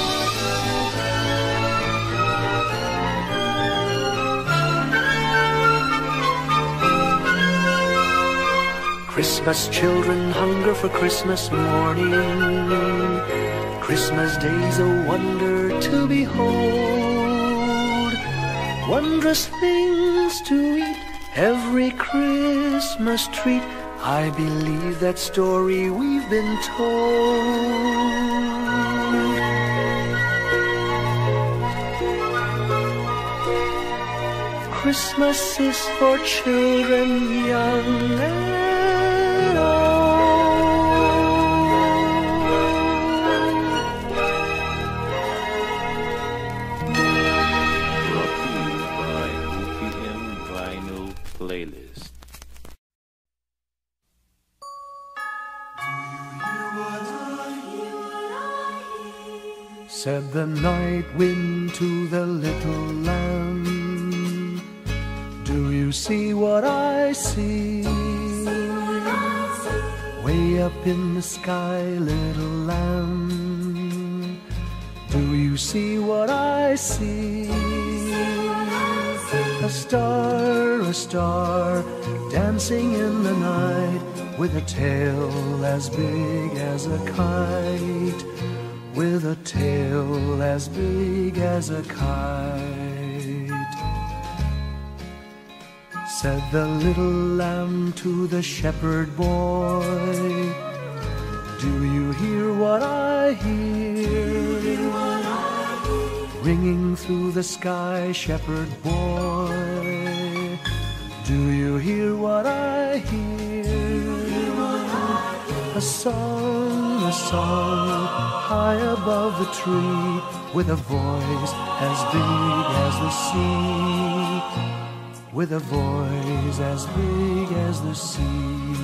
Christmas children hunger for Christmas morning, Christmas day's a wonder to behold. Wondrous things to eat, every Christmas treat. I believe that story we've been told. Christmas is for children young and old. Brought to you by P M Vinyl Playlist. Said the night wind to the little lamb, do you see what I see? Way up in the sky, little lamb, do you see what I see? A star, a star, dancing in the night, with a tail as big as a kite, with a tail as big as a kite. Said the little lamb to the shepherd boy, do you hear what I hear? Ringing through the sky, shepherd boy, do you hear what I hear? A song, a song, high above the tree, with a voice as big as the sea, with a voice as big as the sea.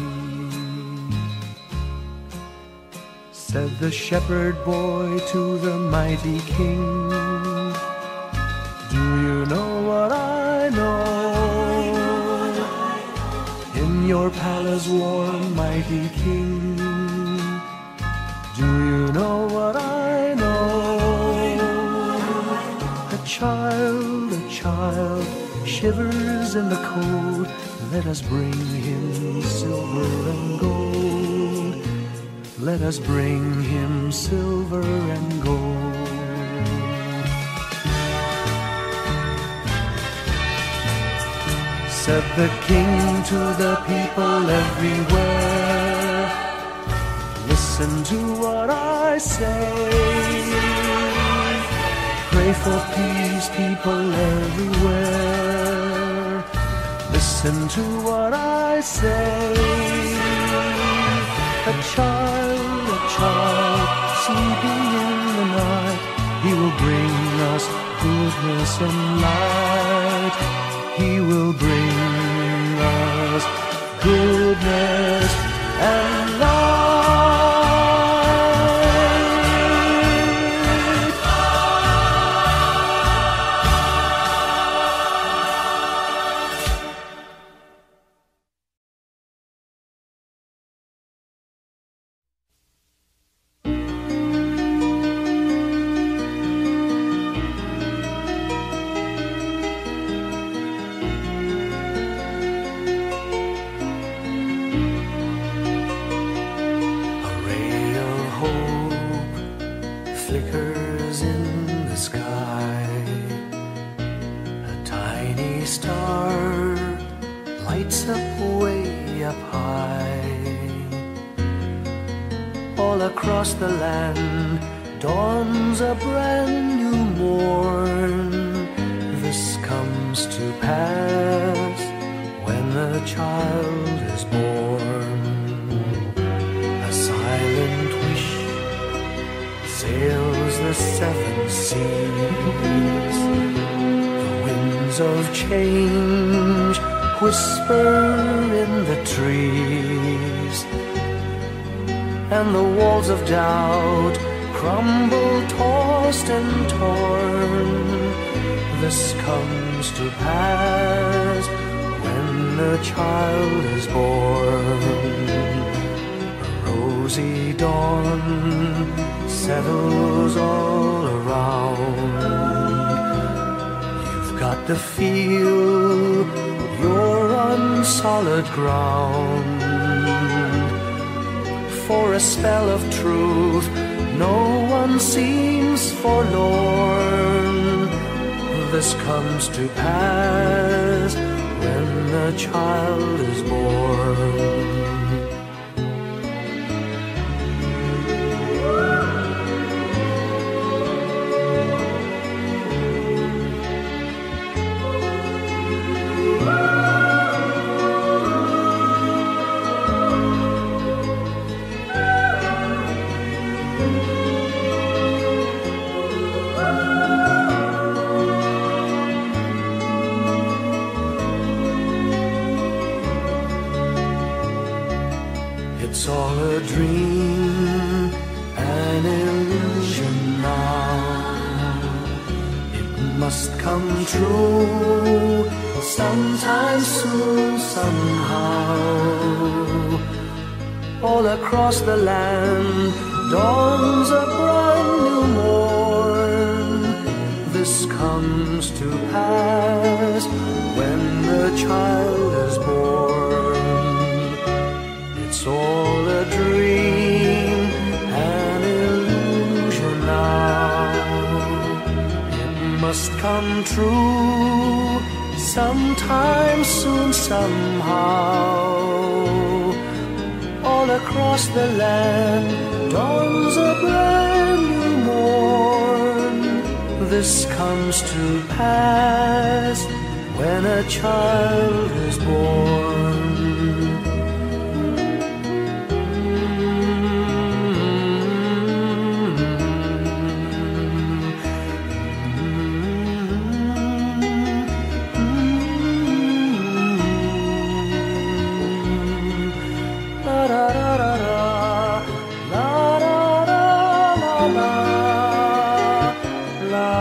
Said the shepherd boy to the mighty king, do you know what I know? In your palace warm, mighty king, do you know what I know? A child, a child, child shivers in the cold, let us bring him silver and gold. Let us bring him silver and gold. Said the king to the people everywhere, listen to what I say. Pray for peace, people everywhere. Listen to what I say. A child, a child, sleeping in the night, he will bring us goodness and light. He will bring us goodness and light. Flickers in the sky, a tiny star lights up way up high. All across the land dawns a brand new morn. This comes to pass when a child is born. A silent wish sails the seven seas. The winds of change whisper in the trees, and the walls of doubt crumble, tossed and torn. This comes to pass when the child is born. A rosy dawn settles all around. You've got to feel you're on solid ground. For a spell of truth, no one seems forlorn. This comes to pass when the child is born. It's all a dream, an illusion now. It must come true sometime soon, somehow. All across the land dawns a brand new morn. This comes to pass when the child is born. It's all a dream, an illusion now. It must come true sometime soon, somehow. All across the land dawns a brand new morn. This comes to pass when a child is born.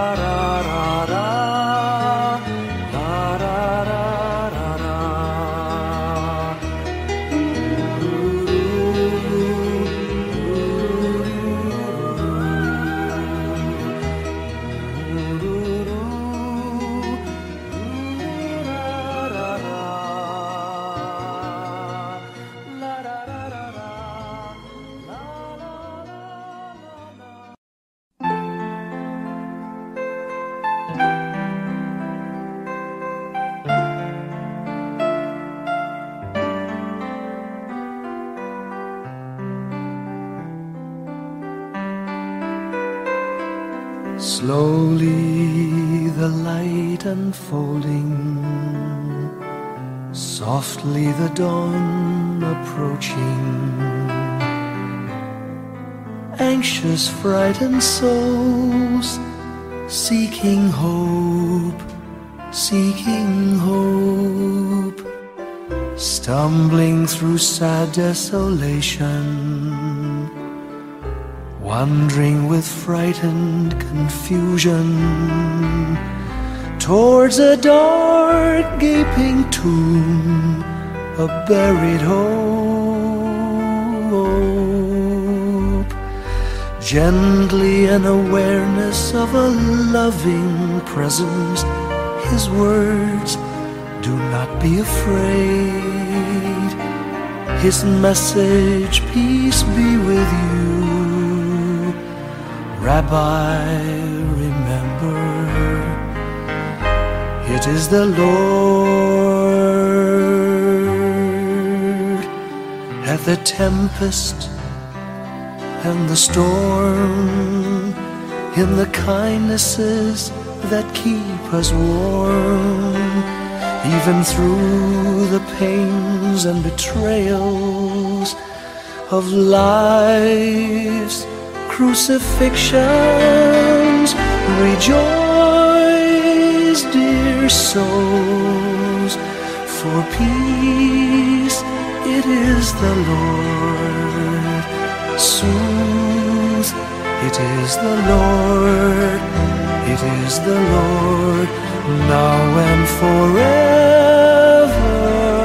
La Slowly the light unfolding, softly the dawn approaching. Anxious, frightened souls, seeking hope, seeking hope, stumbling through sad desolation, wandering with frightened confusion towards a dark gaping tomb, a buried hope. Gently an awareness of a loving presence, His words, do not be afraid. His message, peace be with you. Rabbi, remember, it is the Lord. At the tempest and the storm, in the kindnesses that keep us warm, even through the pains and betrayals of life's crucifixions. Rejoice, dear souls, for peace it is the Lord. Soothe, it is the Lord, it is the Lord, now and forever.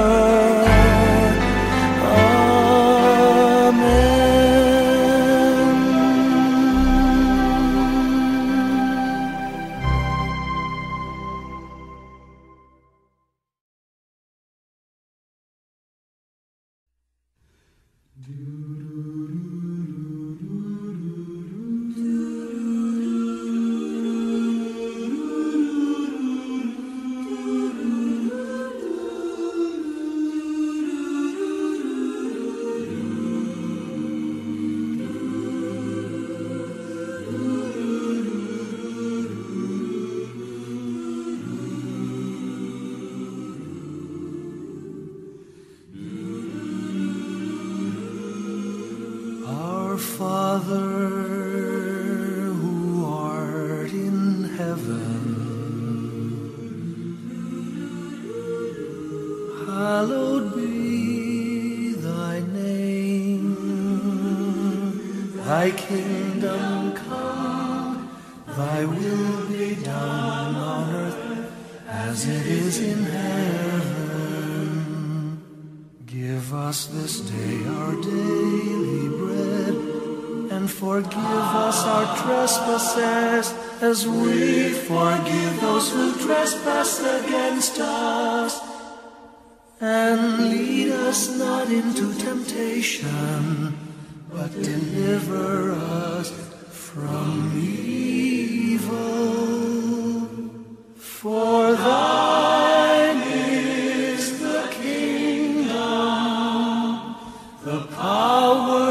Father, who art in heaven, hallowed be thy name. Thy kingdom come, thy will be done on earth as it is in heaven. Give us this day our daily bread, and forgive us our trespasses, as we forgive those who trespass against us. And lead us not into temptation, but deliver us from evil. For thine is the kingdom, the power,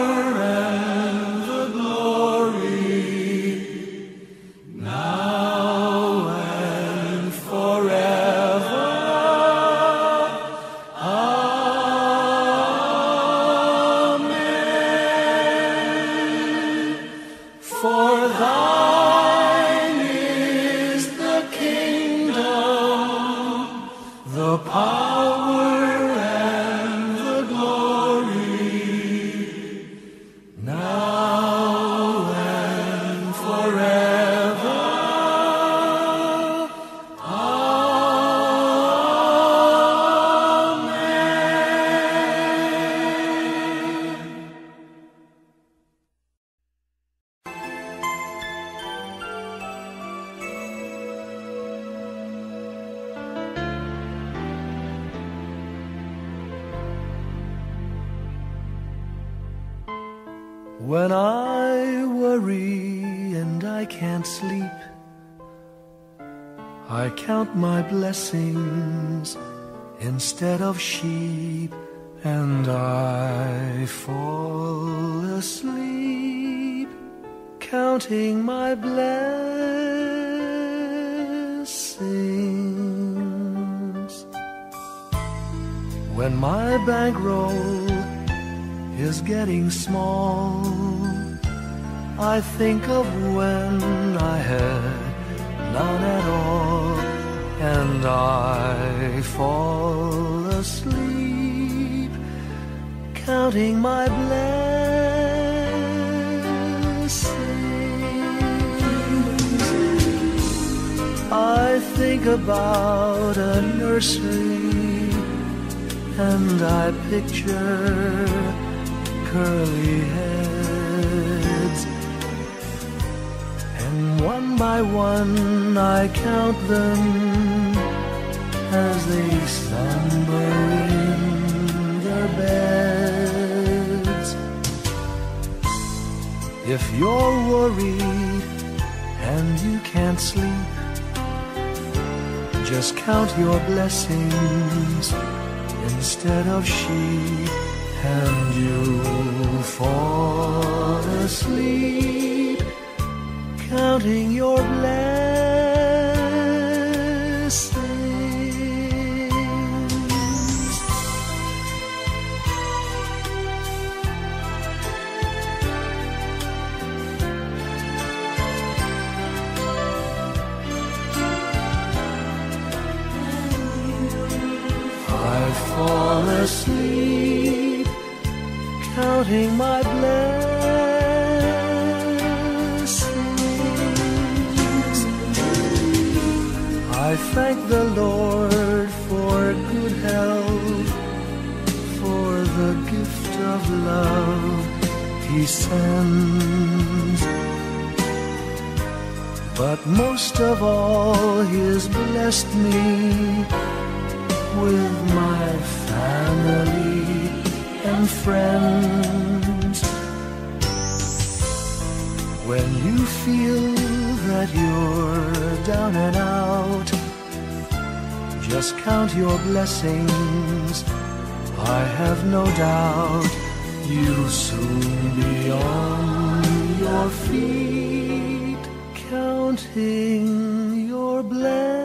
when I worry and I can't sleep, I count my blessings instead of sheep, and I fall asleep counting my blessings. sings. When my bankroll is getting small, I think of when I had none at all, and I fall asleep counting my blessings. I think about a nursery, and I picture curly heads, and one by one I count them as they slumber in their beds. If you're worried and you can't sleep, just count your blessings instead of sheep, and you'll fall asleep counting your blessings. I fall asleep counting my blessings. I thank the Lord for good health, for the gift of love He sends, but most of all He's blessed me with my family and friends. When you feel that you're down and out, just count your blessings. I have no doubt you'll soon be on your feet, counting your blessings.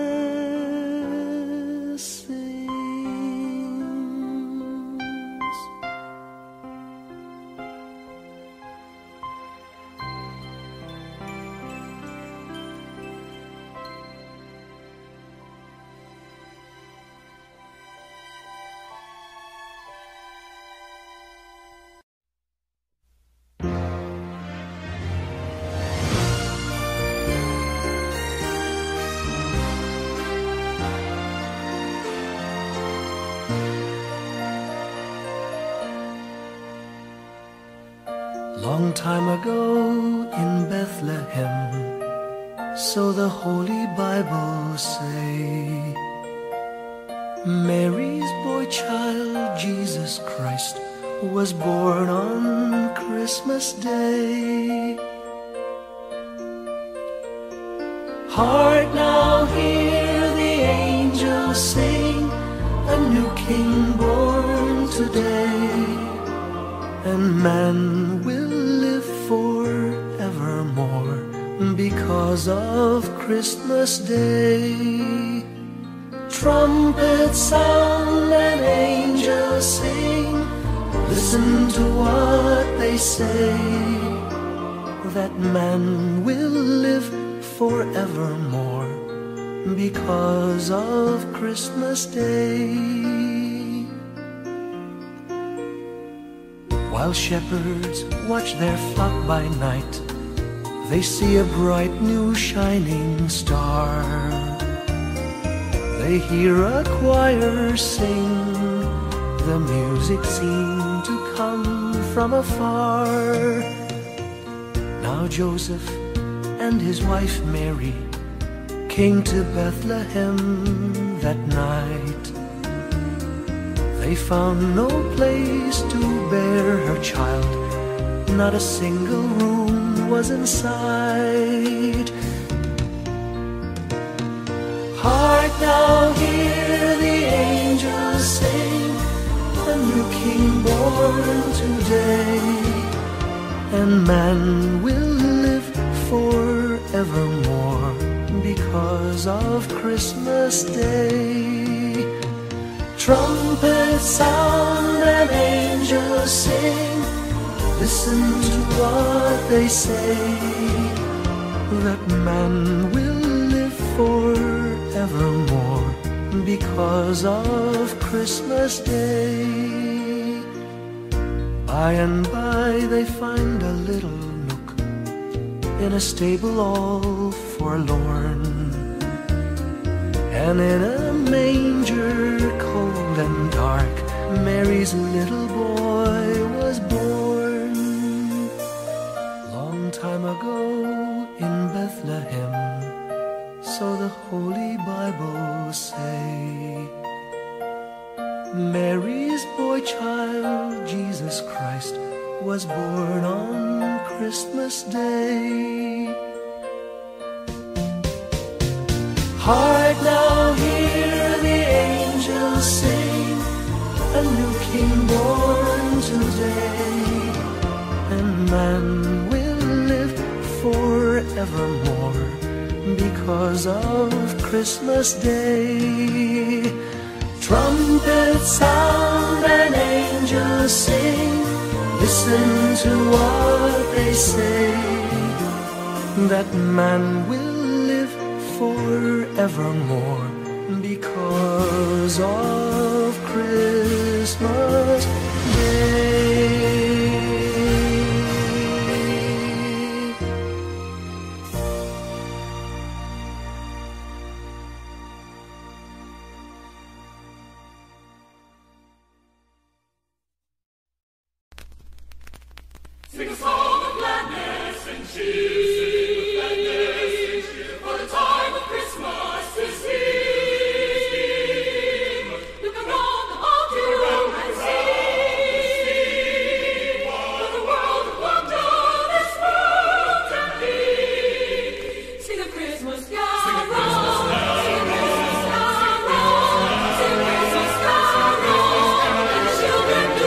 Long time ago in Bethlehem, so the Holy Bible say, Mary's boy child, Jesus Christ, was born on Christmas Day. Hark now, hear the angels sing, a new King born today, and man will live forevermore because of Christmas Day. Trumpets sound and angels sing, listen to what they say, that man will live forevermore because of Christmas Day. While shepherds watch their flock by night, they see a bright new shining star. They hear a choir sing, the music seemed to come from afar. Now Joseph and his wife Mary came to Bethlehem that night. They found no place to bear her child, not a single room was in sight. Hark now, hear the angels sing, a new King born today, and man will live forevermore because of Christmas Day. Trumpets sound and angels sing. Listen to what they say, that man will live forevermore because of Christmas Day. By and by they find a little nook in a stable all forlorn, and in a manger cold and dark Mary's little boy was born. Long time ago in Bethlehem, so the Holy Bible say, Mary's boy child, Jesus Christ, was born on Christmas Day. Hark now, hear the angels sing, a new King born today, and man will live forevermore because of Christmas Day. Trumpets sound and angels sing. Listen to what they say, that man will live forevermore because of Christmas Day. Sing a song of gladness and cheer, for the time of Christmas is here. Look around all through and see what a world of wonder this world can be. Sing a Christmas carol, sing a Christmas carol, sing a Christmas carol, and the children do.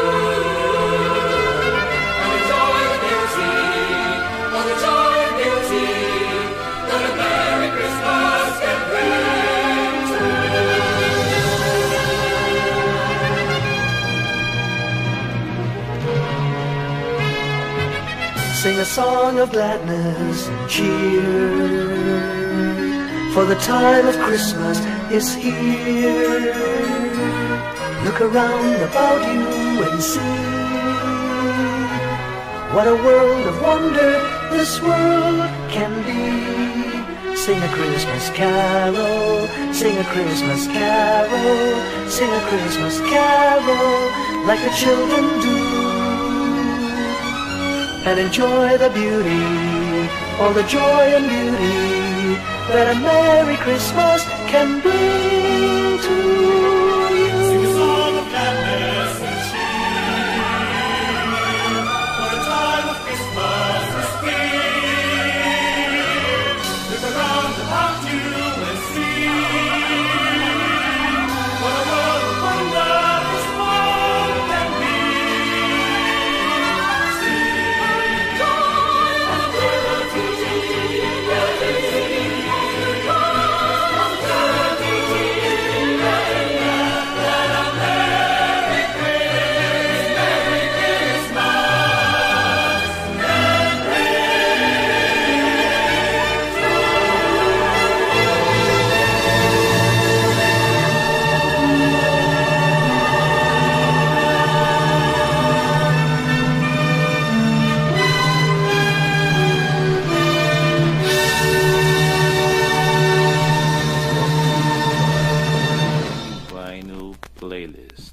Sing a song of gladness and cheer, for the time of Christmas is here. Look around about you and see what a world of wonder this world can be. Sing a Christmas carol, sing a Christmas carol, sing a Christmas carol like the children do, and enjoy the beauty, all the joy and beauty that a Merry Christmas can bring to you. Sing a song of gladness and cheer, for the time of Christmas is here. Look around about you and see what a world of wonder this world can be. Playlist.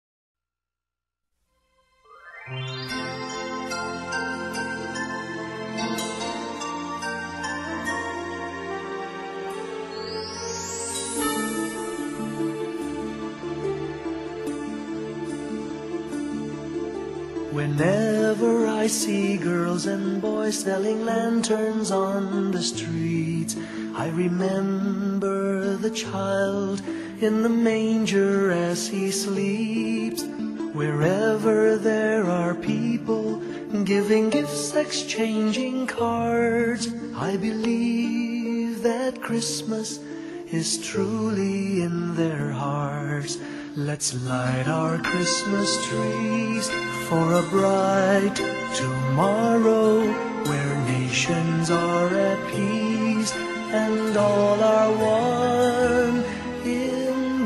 Whenever I see girls and boys selling lanterns on the streets, I remember the child in the manger as he sleeps. Wherever there are people giving gifts, exchanging cards, I believe that Christmas is truly in their hearts. Let's light our Christmas trees for a bright tomorrow, where nations are at peace and all are one in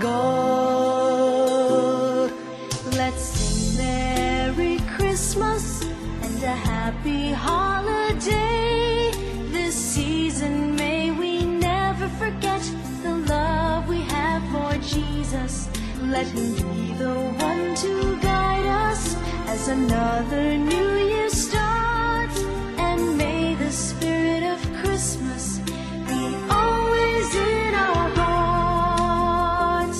God. Let's sing Merry Christmas and a happy holiday. This season may we never forget the love we have for Jesus. Let him be the one to guide us as another new year starts. And may the spirit of Christmas be always in our hearts.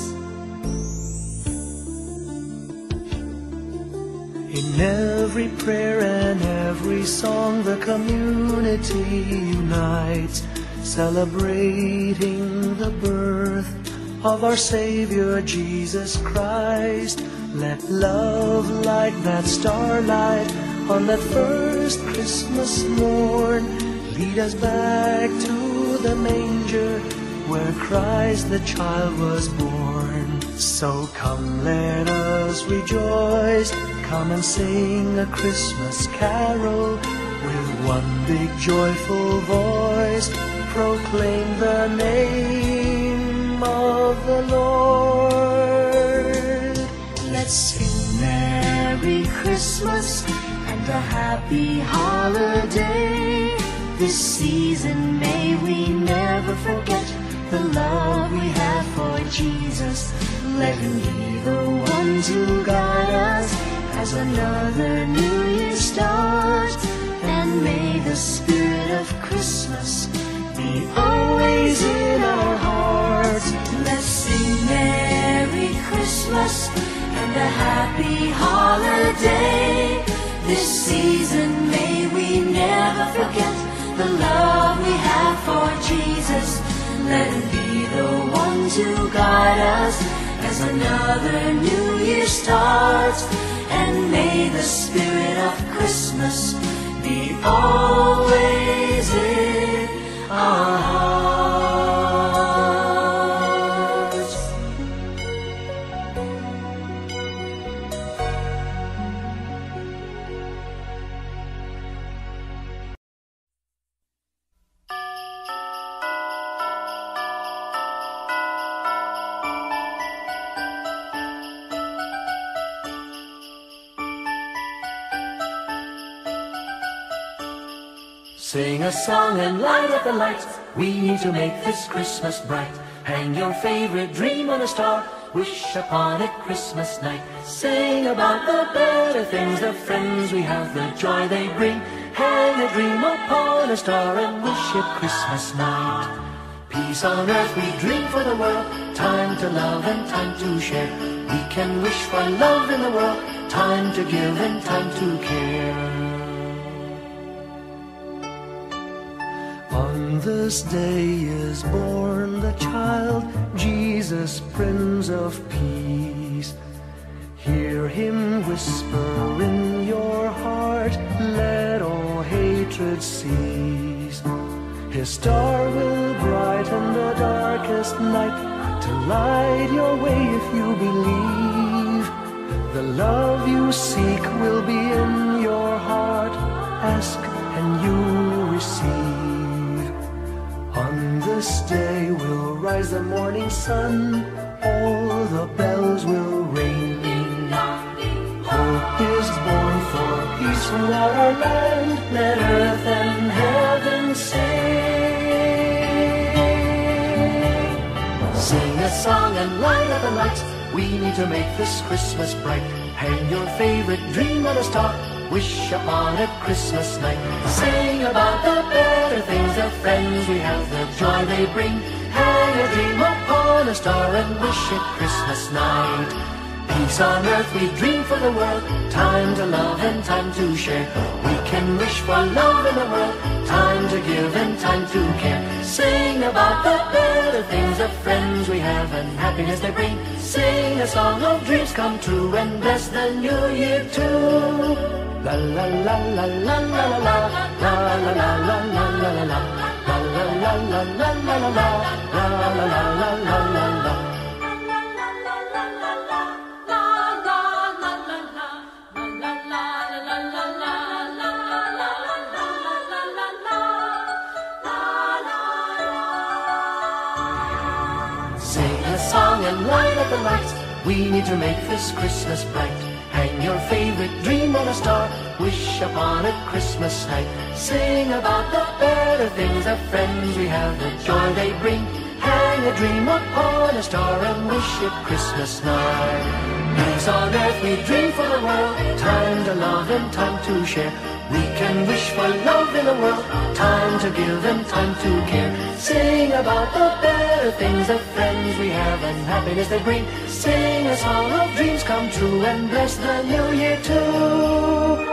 In every prayer and every song, the community unites, celebrating the birth of our Savior Jesus Christ. Let love like that starlight on that first Christmas morn lead us back to the manger where Christ the child was born. So come, let us rejoice, come and sing a Christmas carol with one big joyful voice. Proclaim the name of the Lord. Let's sing Merry Christmas and a happy holiday. This season may we never forget the love we have for Jesus. Let him be the one to guide us as another new year starts. And may the spirit of Christmas be always in our hearts. Let's sing Merry Christmas and a happy holiday. This season may we never forget the love we have for Jesus. Let him be the one to guide us as another new year starts. And may the spirit of Christmas be always in our hearts. Sing a song and light up the lights. We need to make this Christmas bright. Hang your favorite dream on a star. Wish upon it Christmas night. Sing about the better things, the friends we have, the joy they bring. Hang a dream upon a star and wish it Christmas night. Peace on earth we dream for the world. Time to love and time to share. We can wish for love in the world. Time to give and time to care. On this day is born the child, Jesus, Prince of Peace. Hear him whisper in your heart, let all hatred cease. His star will brighten the darkest night, to light your way if you believe. The love you seek will be in your heart, ask and you will receive. On this day will rise the morning sun, all the bells will ring. Hope is born for peace throughout our land, let earth and heaven sing. Sing a song and light up the lights, we need to make this Christmas bright. Hang your favorite dream on a star, wish upon it Christmas night. Sing about the better things, the friends we have, the joy they bring. Hang a dream upon a star and wish it Christmas night. Peace on earth we dream for the world, time to love and time to share. We can wish for love in the world, time to give and time to care. Sing about the better things, the friends we have and happiness they bring. Sing a song of dreams come true and bless the new year too. La la la la la la la la la la la la la la la la la. la la la la la la la la la la la la. Sing a song and light up the lights. We need to make this Christmas bright. Hang your favorite dream on a star. Wish upon it Christmas night. Sing about the better things, the friends we have, the joy they bring. Hang a dream upon a star and wish it Christmas night. Peace on earth we dream for the world. Time to love and time to share. We can wish for love in the world. Time to give and time to care. Sing about the better things, the friends we have and happiness they bring. Sing a song of dreams come true and bless the new year too.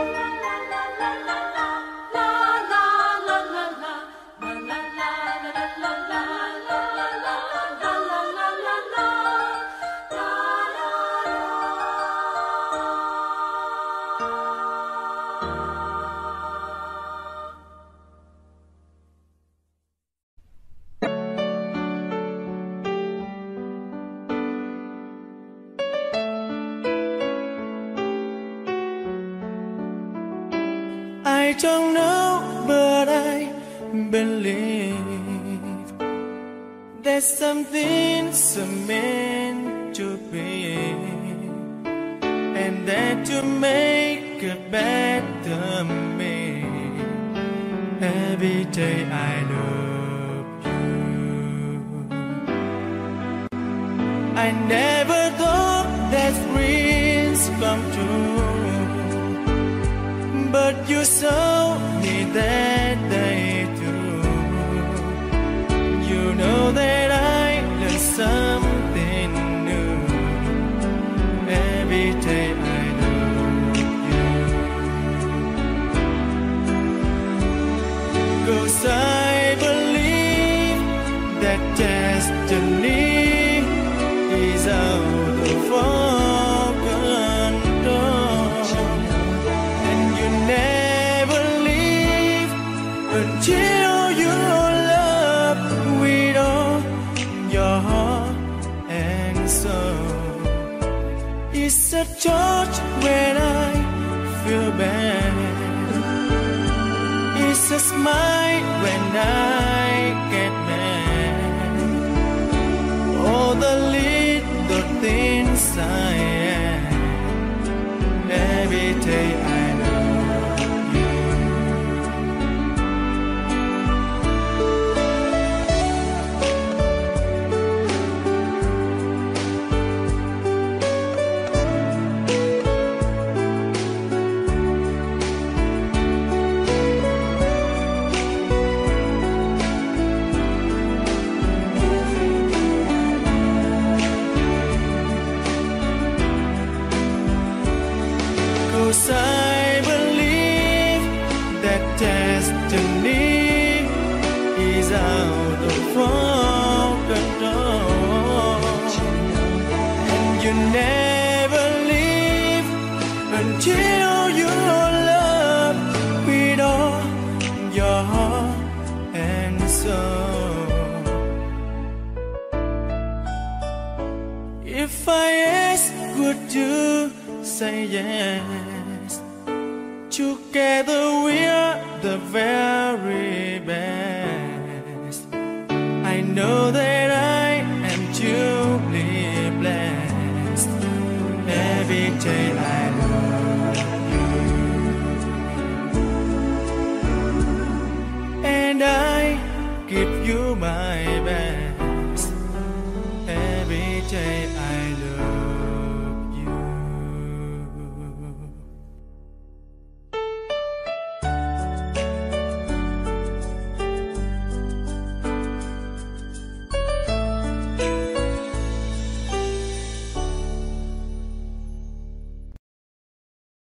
I don't know, but I believe there's something so meant to be, and that to make a better me. Every day I love you. I never thought that dreams come true, but you saw me that day too. You know that I learned something new. Every day I love you. 'Cause I believe that destiny is out of our control. Until you love with all your heart and soul. It's a touch when I feel bad. It's a smile when I get mad. All the little things I am. Every day I I believe that destiny is out of our control, and you never leave until you love with all your heart and soul. If I ask, would you say yes? Together we're the very best. I know that I am truly blessed. Every day